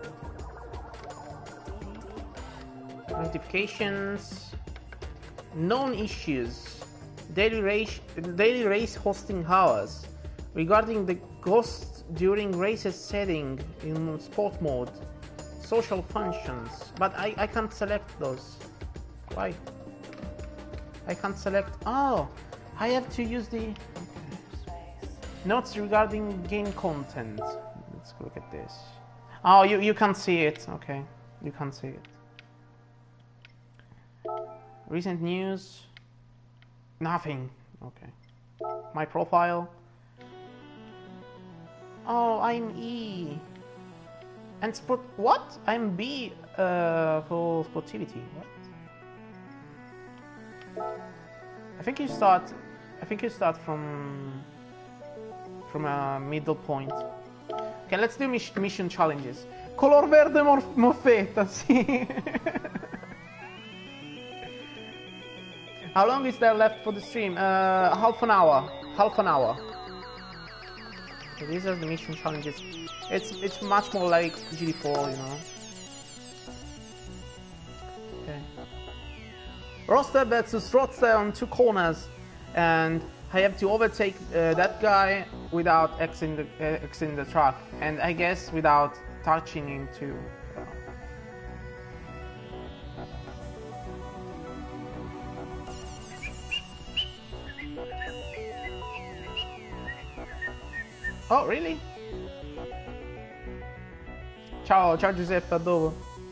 Notifications. Known issues. Daily race, daily race hosting hours. Regarding the ghost during races setting in sport mode. Social functions. But I, I can't select those. Why? I can't select. Oh, I have to use the notes regarding game content. Let's look at this. Oh, you, you can't see it. Okay, you can't see it. Recent news. Nothing. Okay. My profile. Oh, I'm E. And sport. What? I'm B uh, for sportivity. What? I think you start. I think you start from from a middle point. Okay, let's do mis mission challenges. Color verde mor moffetta, sì. How long is there left for the stream? Uh, half an hour. Half an hour. Okay, these are the mission challenges. It's it's much more like G D four, you know. Okay. Roster versus Roster on two corners, and I have to overtake uh, that guy without exiting the, uh, exiting the track, and I guess without touching into. Uh, Oh, really? Ciao, ciao Giuseppe, a dopo.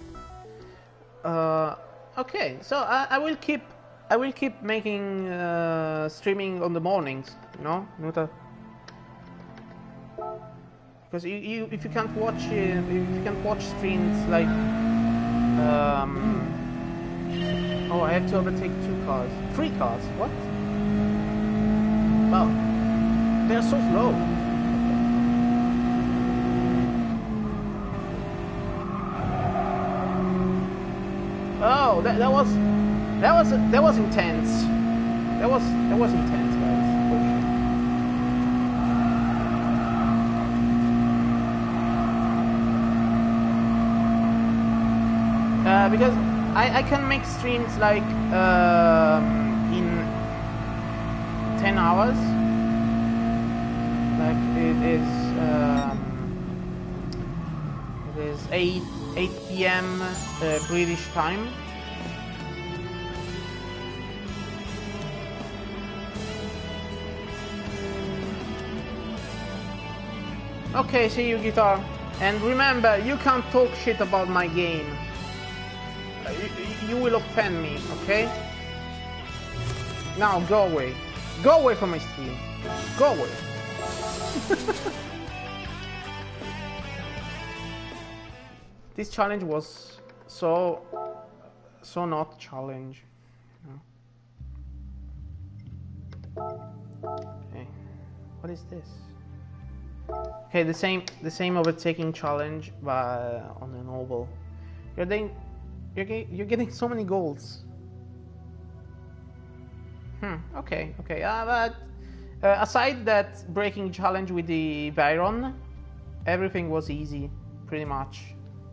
Uh, okay, so I, I will keep, I will keep making uh, streaming on the mornings, you know, Nuta. Because you, you, if you can't watch, uh, if you can't watch streams like, um, oh, I have to overtake two cars, three cars. What? Well, they're so slow. Oh, that, that was that was that was intense. That was that was intense, guys. Uh, because I I can make streams like um, in ten hours. Like it is um, it is eight. eight P M uh, British time. Okay, see you, Guitar. And remember, you can't talk shit about my game. Uh, you, you will offend me, okay? Now go away. Go away from my stream. Go away. This challenge was so, so not challenge. Okay, what is this? Okay, the same, the same overtaking challenge, but on an oval. You're getting, you're getting, you're getting so many goals. Hmm. Okay. Okay. Uh, but uh, aside that breaking challenge with the Byron, everything was easy, pretty much.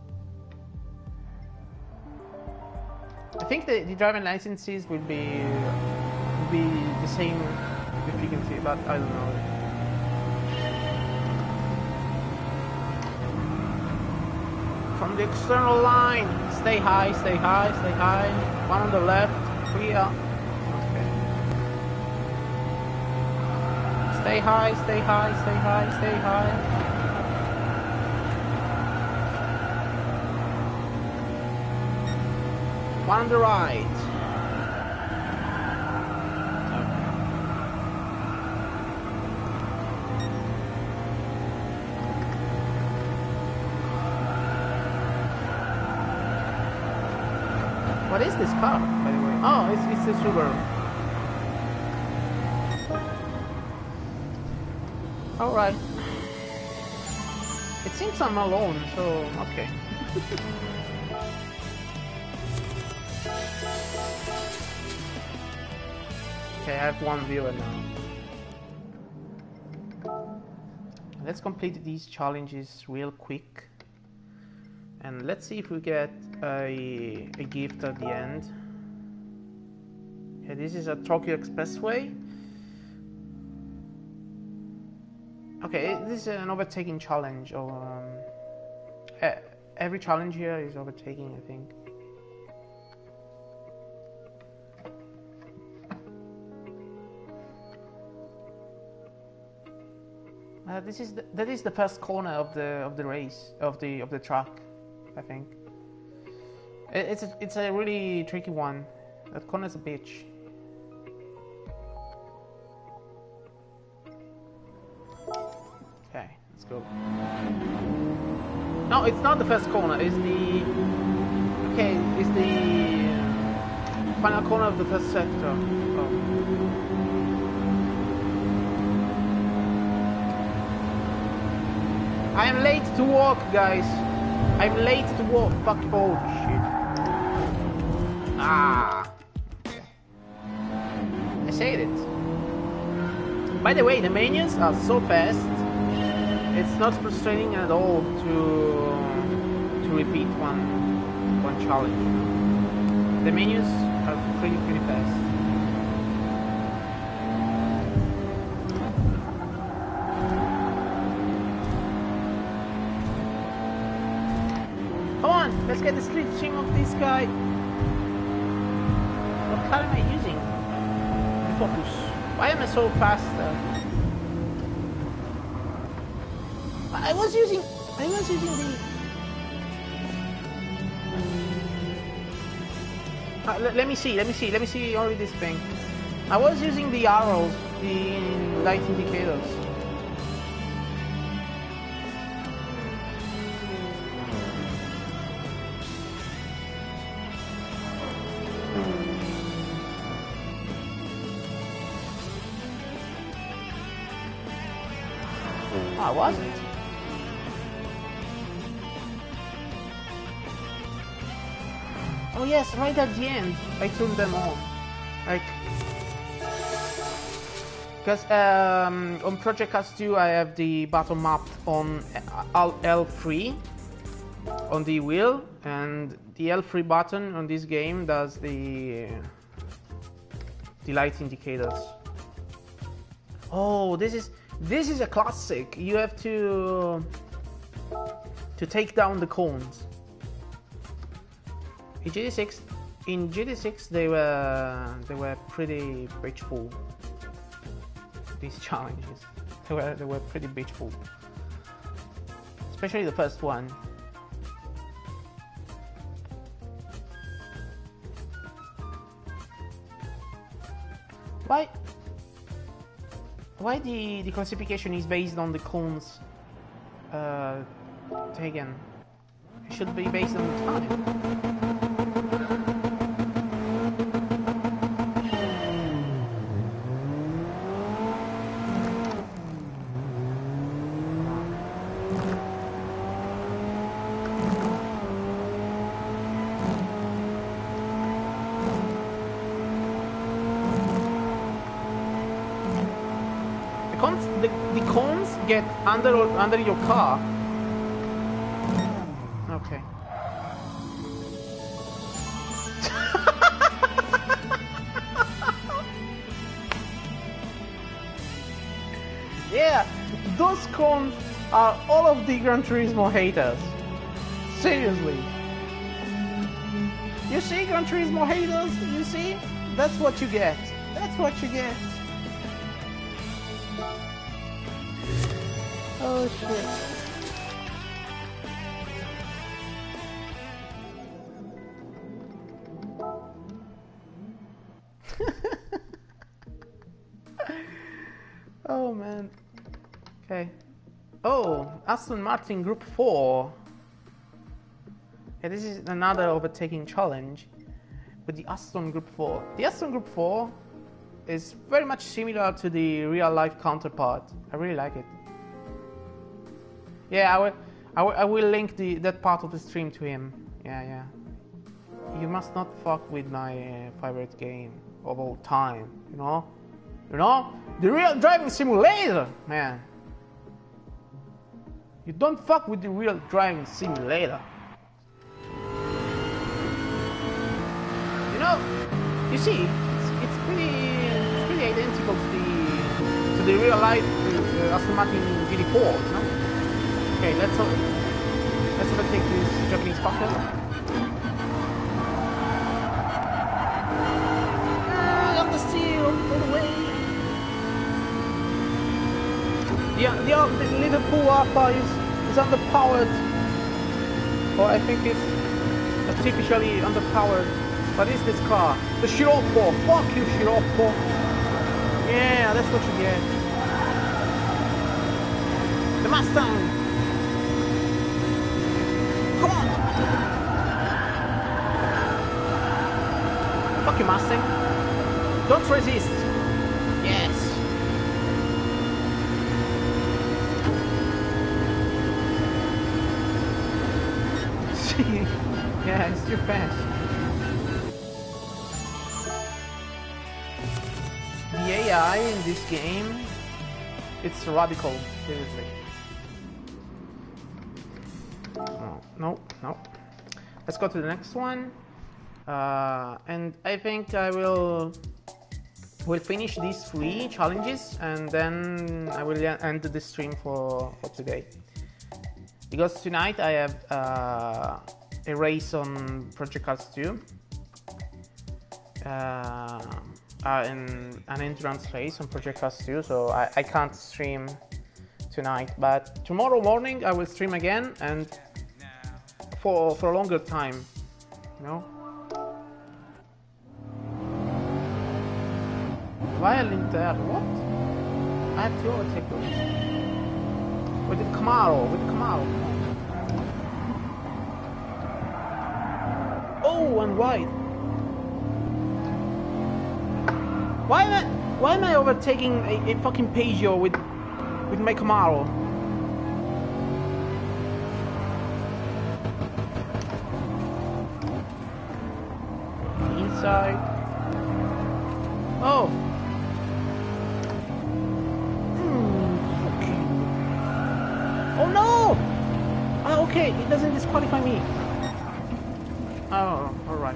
I think the, the driving licenses will be will be the same if you can see, but I don't know. From the external line, stay high, stay high, stay high. One on the left, clear. Okay. Stay high, stay high, stay high, stay high. One on the right. What is this car, by the way? Oh, it's, it's a Subaru. Alright. It seems I'm alone, so okay. Okay, I have one viewer now. Let's complete these challenges real quick. And let's see if we get a, a gift at the end. Okay, this is a Tokyo Expressway. Okay, this is an overtaking challenge. Or, um, every challenge here is overtaking, I think. Uh, this is the, that is the first corner of the of the race of the of the track, I think. It, it's a, it's a really tricky one. That corner's a bitch. Okay, let's go. No, it's not the first corner. It's the okay. It's the final corner of the first sector. Oh. I am late to work, guys. I'm late to work. Fuck. Oh shit. Ah. I said it. By the way, the menus are so fast. It's not frustrating at all to to repeat one one challenge. The menus are pretty pretty fast. Come on, let's get the stitching of this guy. What car am I using? The Focus. Why am I so fast? Uh, I was using. I was using the. Uh, let, let me see. Let me see. Let me see only this thing. I was using the arrows, the light indicators. I wasn't. Oh yes, right at the end, I turned them on. Like, because um, on Project Cars two, I have the button mapped on L three on the wheel, and the L three button on this game does the the light indicators. Oh, this is. This is a classic. You have to to take down the cones. In G T six, in G T six they were they were pretty bitchful. These challenges, they were they were pretty bitchful. Especially the first one. Why? Why the, the classification is based on the cones uh, taken? It should be based on time. The, the cones get under under your car. Okay. Yeah, those cones are all of the Gran Turismo haters. Seriously. You see, Gran Turismo haters? You see? That's what you get. That's what you get. Oh shit. Oh man. Okay. Oh, Aston Martin Group four. Yeah, this is another overtaking challenge with the Aston Group four. The Aston Group four is very much similar to the real life counterpart. I really like it. Yeah, I will, I will, I will link the, that part of the stream to him. Yeah, yeah. You must not fuck with my uh, favorite game of all time, you know? You know? The real driving simulator, man. You don't fuck with the real driving simulator. You know, you see, it's, it's pretty, it's pretty identical to the to the real life uh, Aston Martin G T four, you know? Okay, let's uh, let's overtake this Japanese fucker. Ah, on the steel, all the way. The, the, the Liverpool Alpha is, is underpowered. Or I think it's artificially underpowered. What is this car? The Scirocco! Fuck you, Scirocco! Yeah, that's what you get. The Mustang! Come on! Fuck you, Mustang! Don't resist! Yes! Yeah, it's too fast. The A I in this game, it's radical, seriously. No, no, no. Let's go to the next one. Uh, and I think I will will finish these three challenges and then I will end the stream for, for today. Because tonight I have uh, a race on Project Cars two. Uh, uh, in an endurance race on Project Cars two, so I, I can't stream tonight. But tomorrow morning I will stream again and for, for a longer time, you know? Violent there, what? I have to overtake them. With the Camaro, with the Camaro. Oh, and wide. Why am I, why am I overtaking a, a fucking Peugeot with, with my Camaro? Inside. Oh. Oh no! Oh, okay, it doesn't disqualify me. Oh, alright.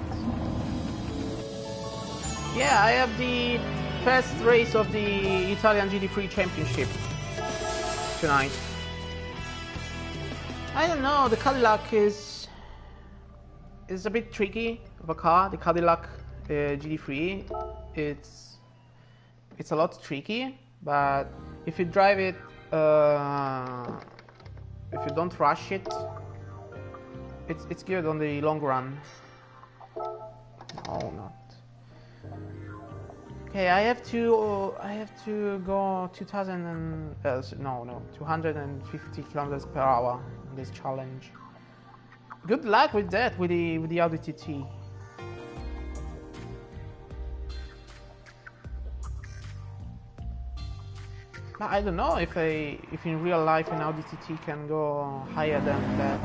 Yeah, I have the first race of the Italian G T three Championship tonight. I don't know, the Cadillac is is a bit tricky of a car. The Cadillac uh, G T three, it's it's a lot tricky, but if you drive it, uh, if you don't rush it, it's it's good on the long run. No, not. Okay, I have to uh, I have to go two thousand and uh, no no two hundred fifty kilometers per hour in this challenge. Good luck with that with the with the Audi T T. But I don't know if I if in real life an Audi T T can go higher than that.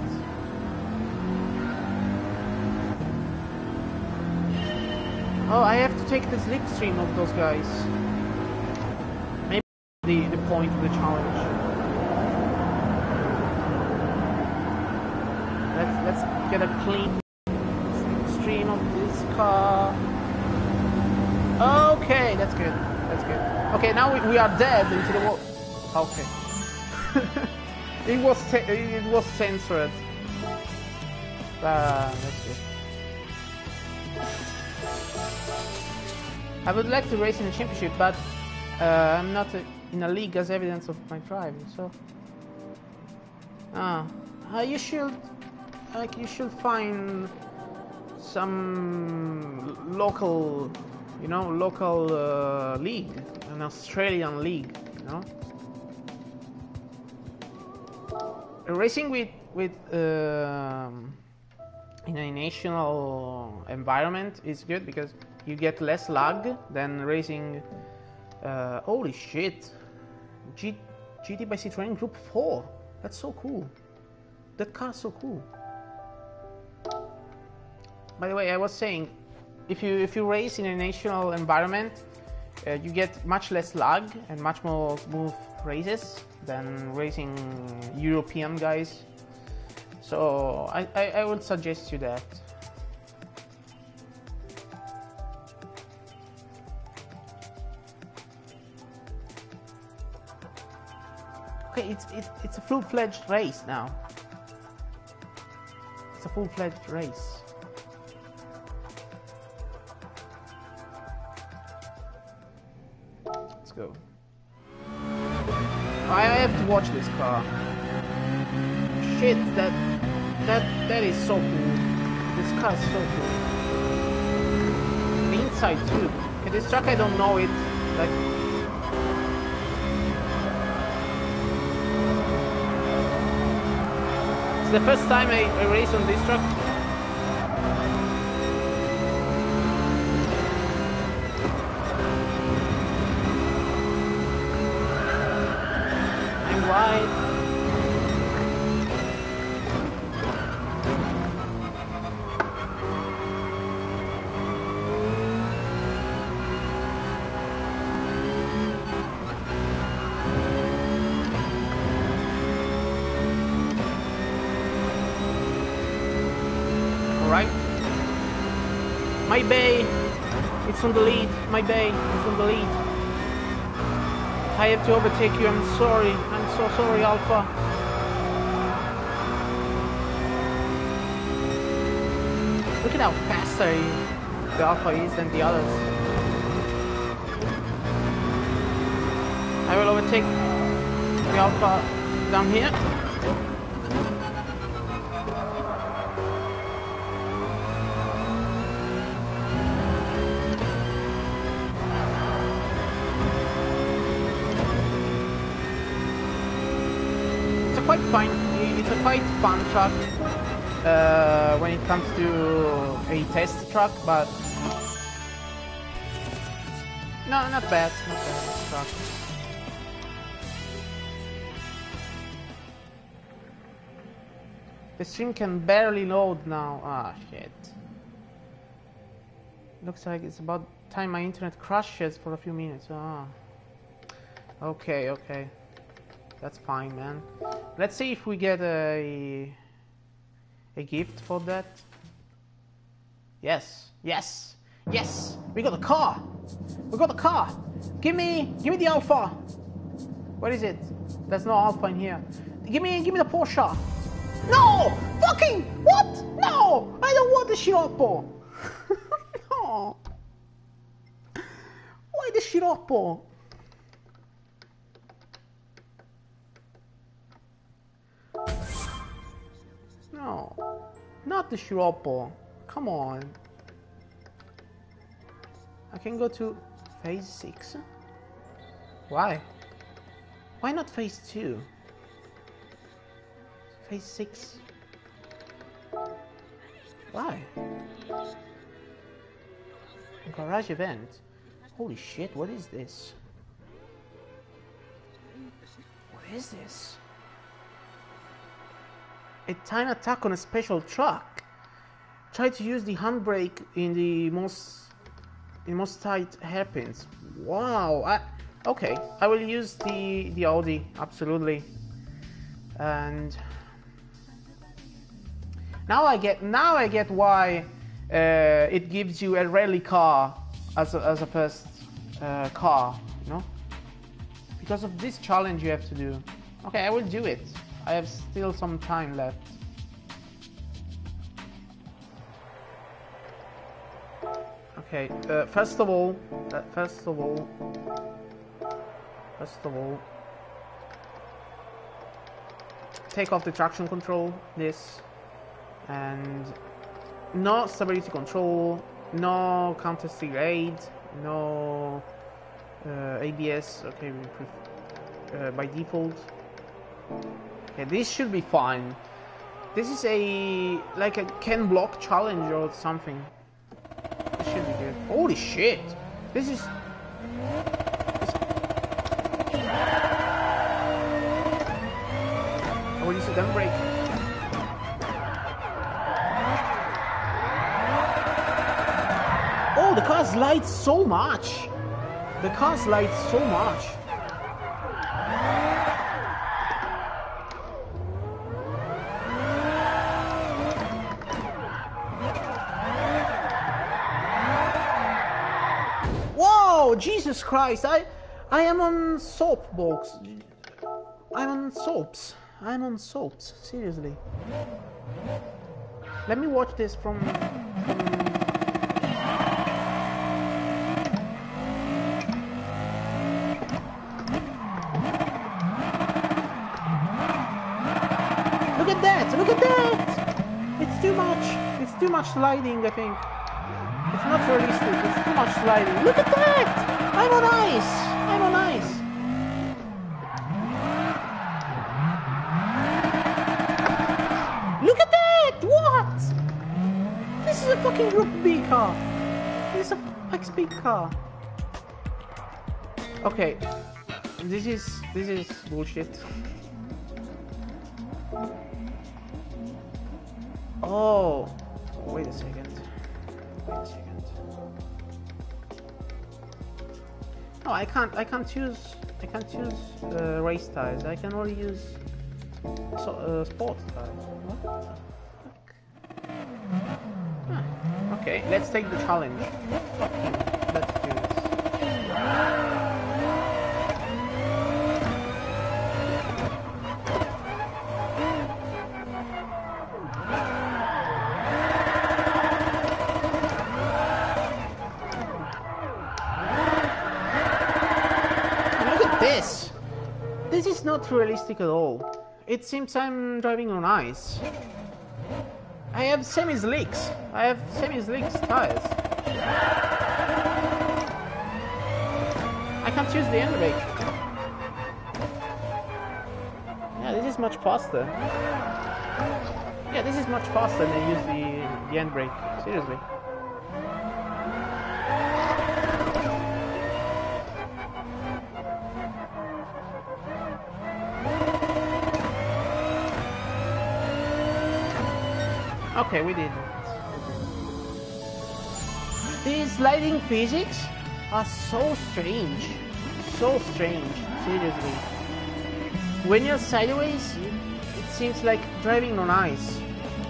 Oh, I have to take the slipstream of those guys. Maybe the, the point of the challenge. Let's let's get a clean slipstream of this car. Okay, that's good. That's good. Okay, now we, we are dead into the wall. Okay. it was it was censored. Uh, that's good. I would like to race in a championship, but uh, I'm not a, in a league as evidence of my driving. So, ah, uh, you should, like, you should find some local, you know, local uh, league, an Australian league, you know. Racing with with um, in a national environment is good because you get less lag than racing. Uh, holy shit! G GT by Citroën Group four. That's so cool. That car's so cool. By the way, I was saying, if you if you race in a national environment, uh, you get much less lag and much more smooth races than racing European guys. So I, I, I would suggest you that. Okay, it's it, it's a full-fledged race now. It's a full-fledged race. Let's go. I have to watch this car. Shit, that that that is so cool. This car is so cool. The inside too. Okay, this truck I don't know it. Like it's the first time I, I race on this truck. I'm wide. My bay, it's on the lead. My bay is on the lead. I have to overtake you. I'm sorry. I'm so sorry, Alpha. Look at how fast I, the Alpha is than the others. I will overtake the Alpha down here. Quite fine. It's a quite fun truck uh, when it comes to a test truck, but no, not bad. Not bad truck. The stream can barely load now. Ah, shit. Looks like it's about time my internet crashes for a few minutes. Ah. Okay, okay. That's fine, man. Let's see if we get a a gift for that. Yes, yes, yes. We got the car. We got the car. Give me, give me the Alpha. What is it? There's no Alpha in here. Give me, give me the Porsche. No, fucking what? No, I don't want the Scirocco. No. Why the Scirocco? No, not the Scirocco. Come on. I can go to phase six. Why? Why not phase two? Phase six. Why? Garage event. Holy shit, what is this? What is this? A time attack on a special truck. Try to use the handbrake in the most in most tight hairpins. Wow. I, okay, I will use the the Audi absolutely. And now I get now I get why uh, it gives you a rally car as a, as a first uh, car, you know, because of this challenge you have to do. Okay, I will do it. I have still some time left. Okay, uh, first of all, uh, first of all, first of all, take off the traction control, this, and no stability control, no counter steer aid, no uh, A B S, okay, uh, by default. Okay, this should be fine. This is a like a Ken Block challenge or something. This should be good. Holy shit! This is. This... I will use a gun brake. Oh, the car slides so much. The car slides so much. Jesus Christ, I I am on soapbox. I'm on soaps. I'm on soaps. Seriously. Let me watch this from, from that! Look at that! It's too much. It's too much sliding, I think. It's not realistic. It's too much sliding. Look at that! I'm on ice! I'm on ice! Look at that! What? This is a fucking Group B car. This is a X P car. Okay. This is... This is bullshit. Oh, wait a second. Wait a second. No, I can't. I can't use. I can't use uh, race tires. I can only use so, uh, sports tires. What the fuck? Huh. Okay, let's take the challenge. Let's do this. This! This is not realistic at all. It seems I'm driving on ice. I have semi-slicks. I have semi-slicks tires. I can't use the end brake. Yeah, this is much faster. Yeah, this is much faster than I use the, the end brake. Seriously. Okay, we did it. These sliding physics are so strange. So strange, seriously. When you're sideways, it seems like driving on ice.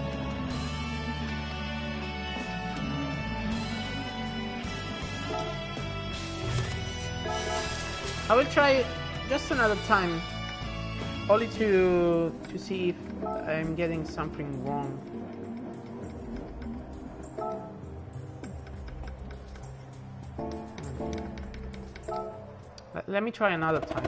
I will try just another time, only to to see if I'm getting something wrong. Let, let me try another time.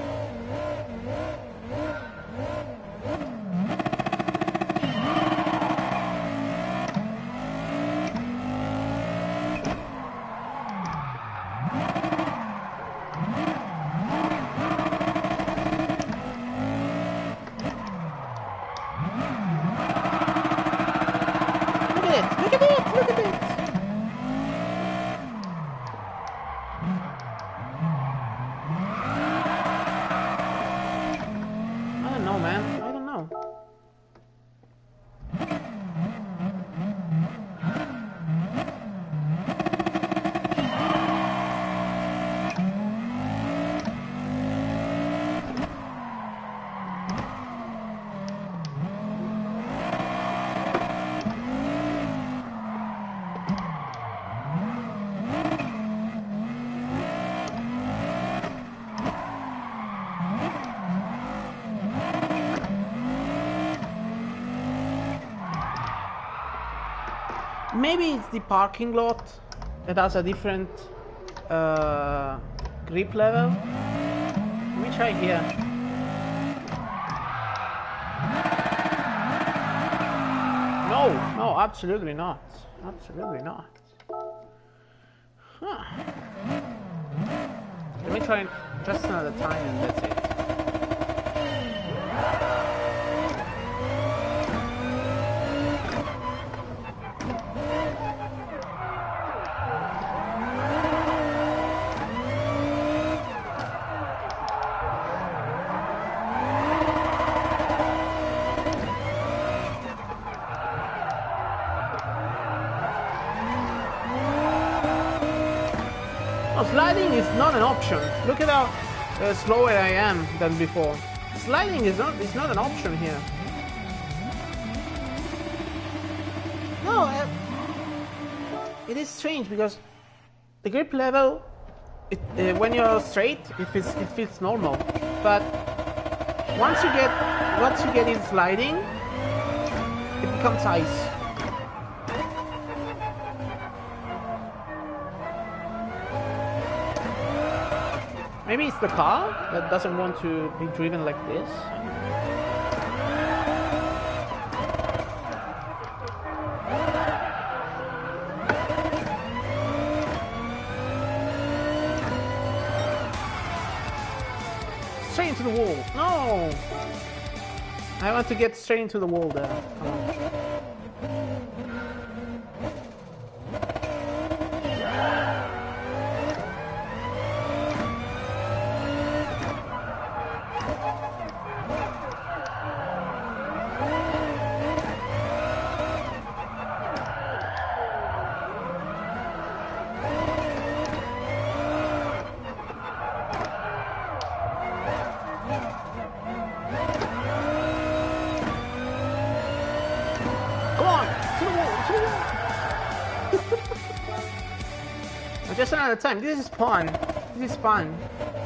Maybe it's the parking lot that has a different uh, grip level. Let me try here. No, no, absolutely not. Absolutely not. Huh. Let me try just another time and that's it. Sliding is not an option. Look at how uh, slower I am than before. Sliding is not is not an option here. No, uh, it is strange because the grip level, it, uh, when you're straight, it feels it feels normal. But once you get once you get in sliding, it becomes ice. Maybe it's the car that doesn't want to be driven like this. I want to get straight into the wall there. Come on. Just another time. This is fun. This is fun.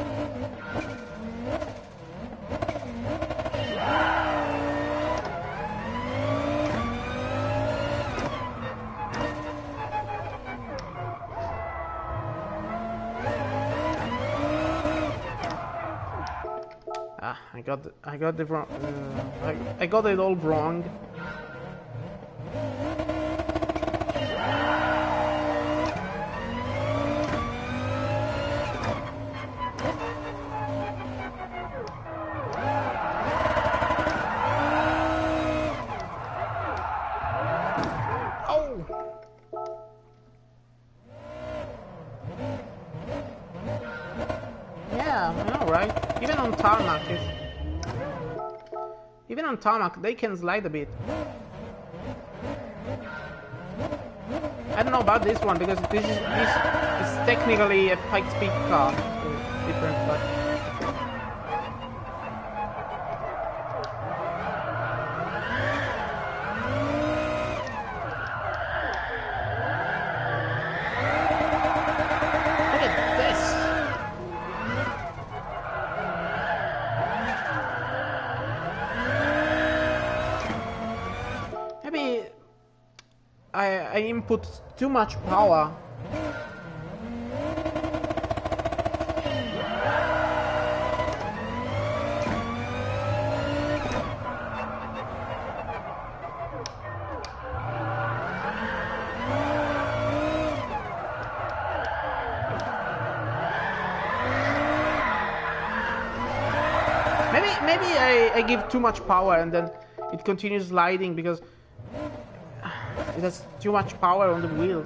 Ah, I got the, I got the wrong. Uh, I, I got it all wrong. Tarmac is... Even on tarmac, they can slide a bit. I don't know about this one because this is this is technically a Pikes Peak car. So it's different, but look at this. I, I input too much power. Maybe maybe I, I give too much power and then it continues sliding because it has too much power on the wheels.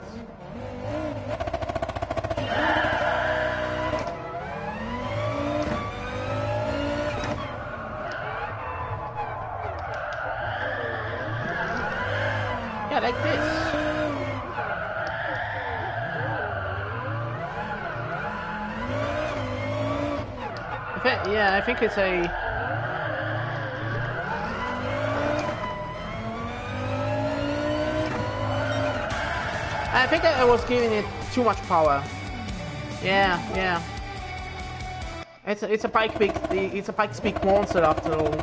Yeah, like this. I think, yeah, I think it's a... I think I was giving it too much power. Yeah, yeah. It's a, it's a Pikes Peak. It's a Pikes Peak monster after all.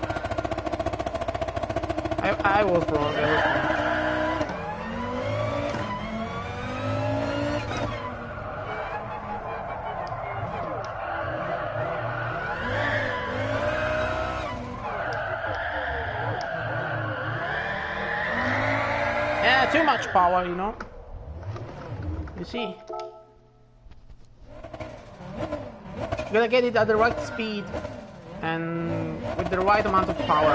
I I was wrong. I was wrong. Yeah, too much power, you know. You see, you gotta get it at the right speed and with the right amount of power.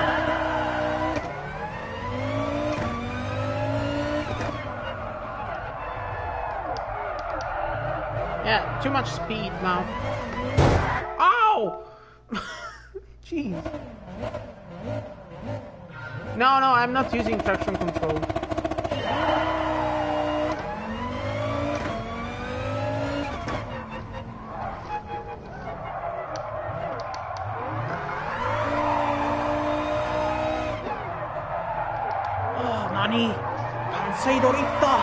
Yeah, too much speed now. Ow! Jeez. No, no, I'm not using traction control. Nani? Kansei Doritta!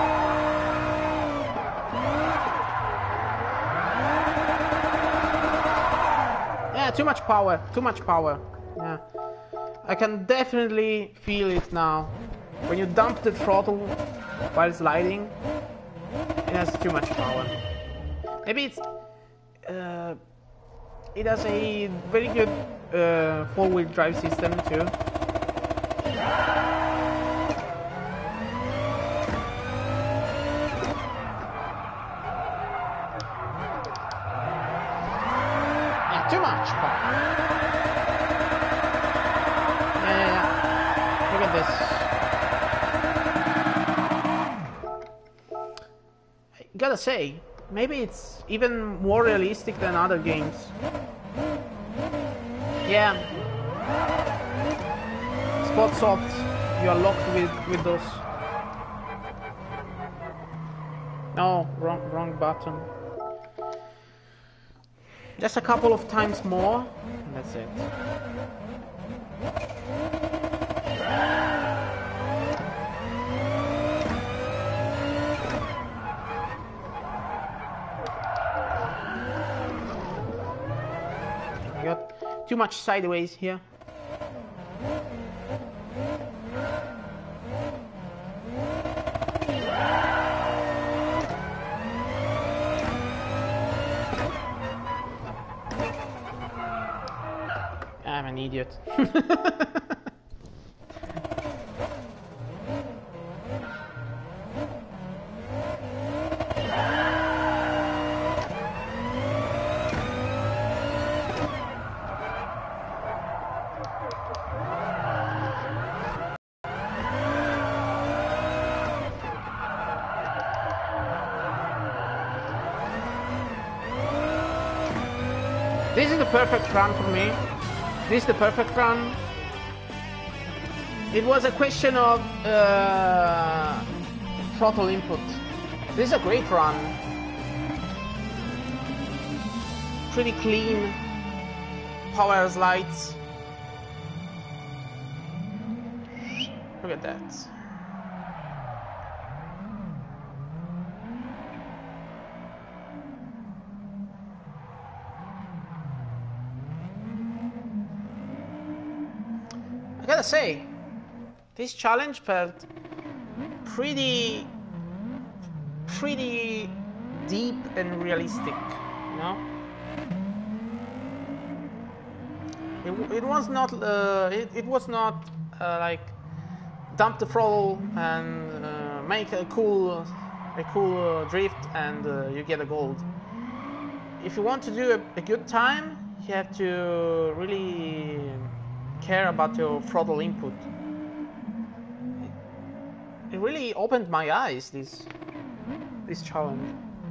Yeah, too much power, too much power. Yeah. I can definitely feel it now. When you dump the throttle while sliding, it has too much power. Maybe it's... Uh, it has a very good uh, four-wheel drive system too. Too much power. Yeah, gotta say, maybe it's even more realistic than other games. Yeah. Spot soft, you are locked with, with those. No, wrong, wrong button. Just a couple of times more, and that's it. I got too much sideways here. I'm an idiot. This is the perfect run for me. This is the perfect run. It was a question of uh, throttle input. This is a great run. Pretty clean. Power slides. Look at that. I gotta say, this challenge felt pretty, pretty deep and realistic, you know? It, it was not, uh, it, it was not uh, like dump the throttle and uh, make a cool, a cool uh, drift and uh, you get a gold. If you want to do a, a good time, you have to really care about your throttle input. It really opened my eyes, this this challenge.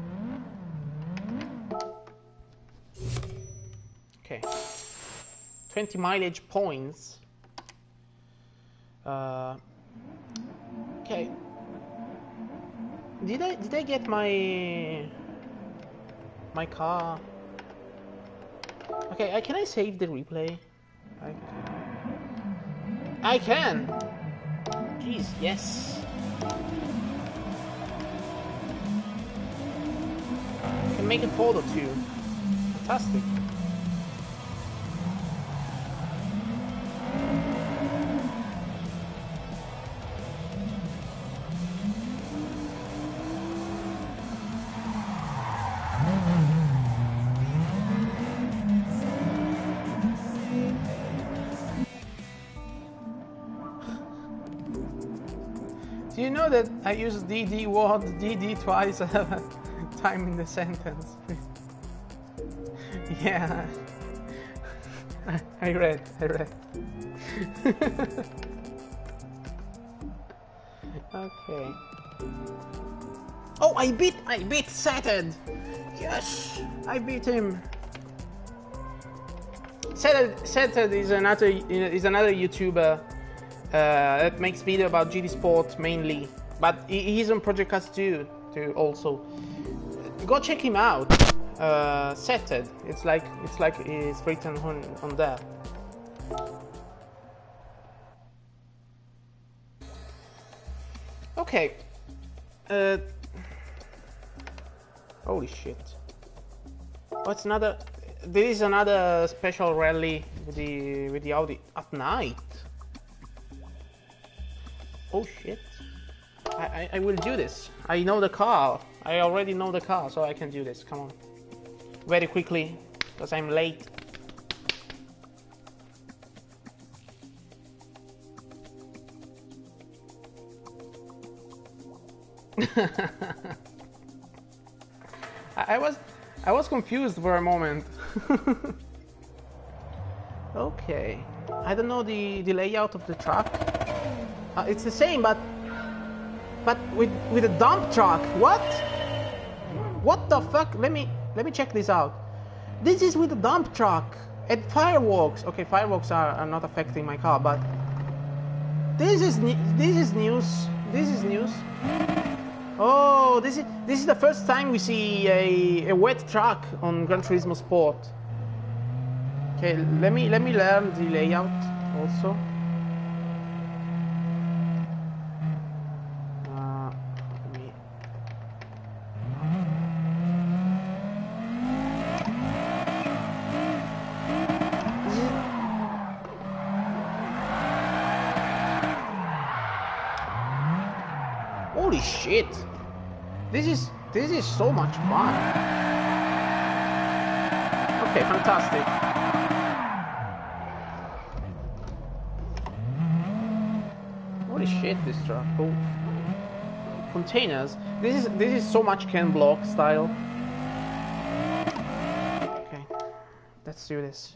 Okay, twenty mileage points. Uh, okay, did I did I get my my car? Okay, I, can I save the replay? I, I can. Jeez, yes. I can make a photo too. Fantastic. Do you know that I use D D word D D twice at a time in the sentence? Yeah, I, I read, I read. Okay. Oh, I beat, I beat Sated. Yes, I beat him. Sated, Sated is another is another YouTuber. Uh, that makes video about G T Sport mainly, but he's on Project Cars too, too also. Go check him out. Uh, Sated. It's like it's like it's written on on there. Okay. Uh, holy shit! What's another? There is another special rally with the with the Audi at night. Oh shit. I, I, I will do this. I know the car. I already know the car, so I can do this. Come on. Very quickly, because I'm late. I, I was I was confused for a moment. Okay. I don't know the, the layout of the truck. Uh, it's the same, but but with with a dump truck. What? What the fuck? Let me let me check this out. This is with a dump truck and fireworks. Okay, fireworks are, are not affecting my car, but this is this is news. This is news. Oh, this is this is the first time we see a, a wet truck on Gran Turismo Sport. Okay, let me let me learn the layout also. Uh, let me... Holy shit! This is this is so much fun. Okay, fantastic. Holy shit, this truck. Oh. Containers. This is this is so much Ken Block style. Okay. Let's do this.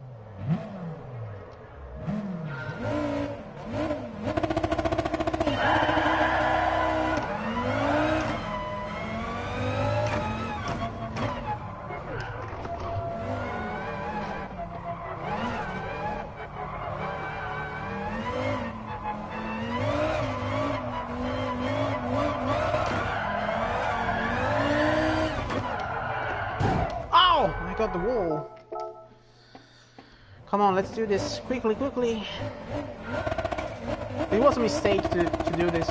Got the wall. Come on, let's do this quickly, quickly. It was a mistake to, to do this.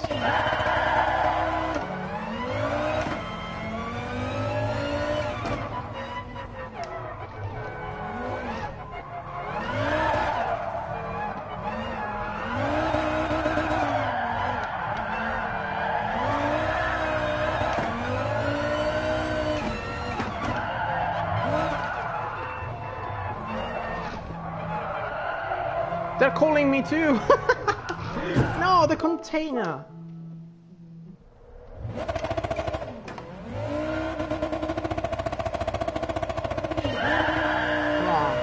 They're calling me too! No, the container! Come on.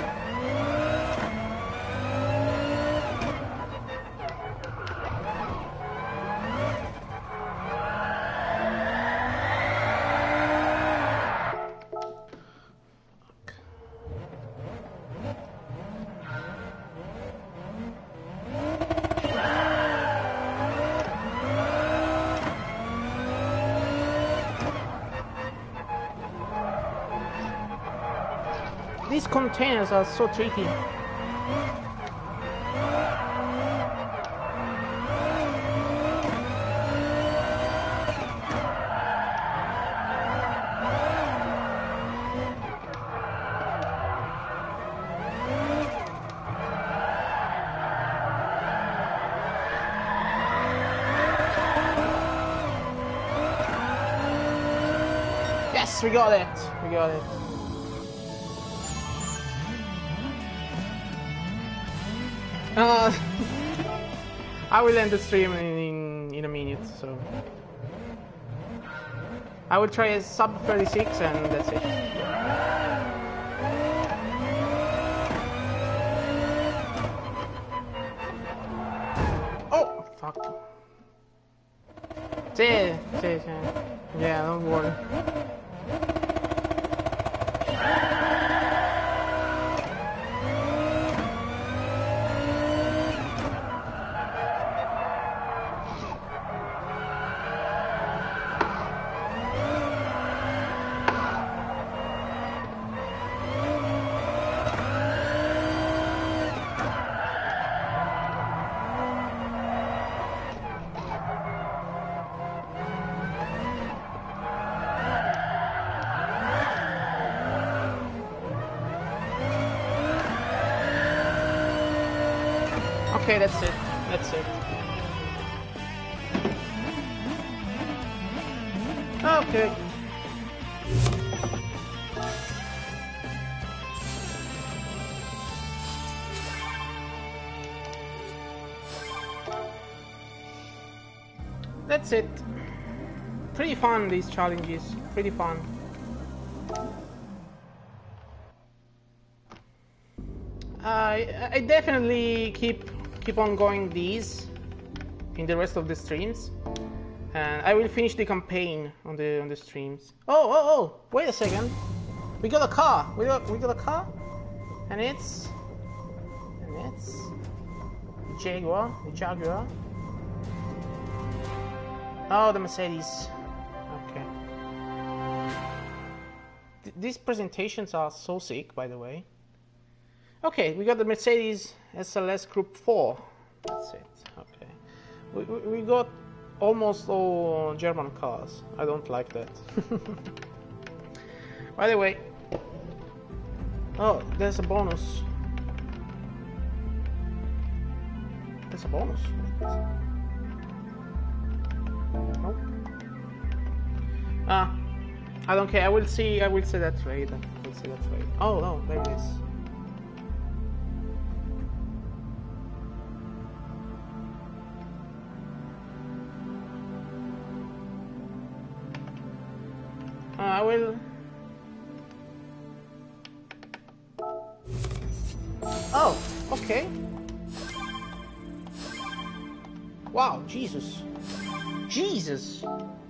These containers are so tricky. Yes, we got it. We got it. Uh, I will end the stream in, in, in a minute, so I will try a sub thirty-six and that's it. Oh, fuck. See, see, see. Yeah, don't worry. Okay, that's it. That's it. Okay. That's it. Pretty fun, these challenges. Pretty fun. I I definitely keep keep on going these in the rest of the streams. and I will finish the campaign on the on the streams. Oh, oh, oh! Wait a second. We got a car. We got we got a car, and it's and it's the Jaguar. The Jaguar. Oh, the Mercedes. Okay. Th these presentations are so sick, by the way. Okay, we got the Mercedes S L S Group four. That's it. Okay. We, we, we got almost all German cars. I don't like that. By the way, oh, there's a bonus. There's a bonus. Nope. Ah, I don't care. I will see. I will see that later. I will see that later. Oh no, there it is. Uh, I will. Oh, okay. Wow, Jesus. Jesus.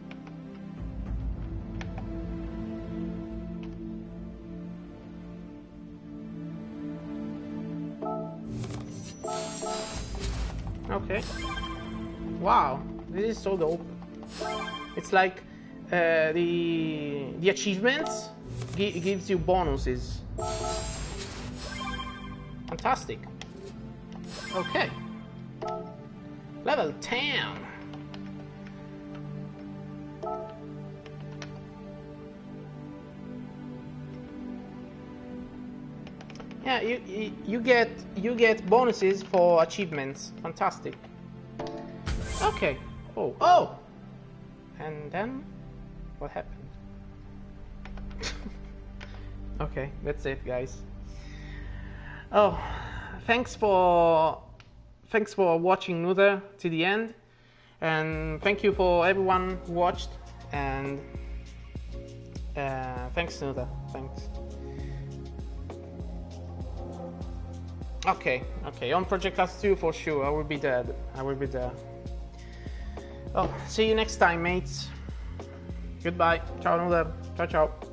Okay. Wow, this is so dope. It's like uh, the the achievements gi gives you bonuses. Fantastic. Okay. Level ten. Yeah, you, you you get you get bonuses for achievements. Fantastic. Okay. Oh oh. And then what happened? Okay, that's it, guys. Oh, thanks for thanks for watching Nuther to the end, and thank you for everyone who watched, and uh, thanks Nuther, thanks. Okay, okay, on Project Cars two for sure, I will be there, I will be there. Oh, see you next time, mates. Goodbye, ciao Nuther, ciao ciao.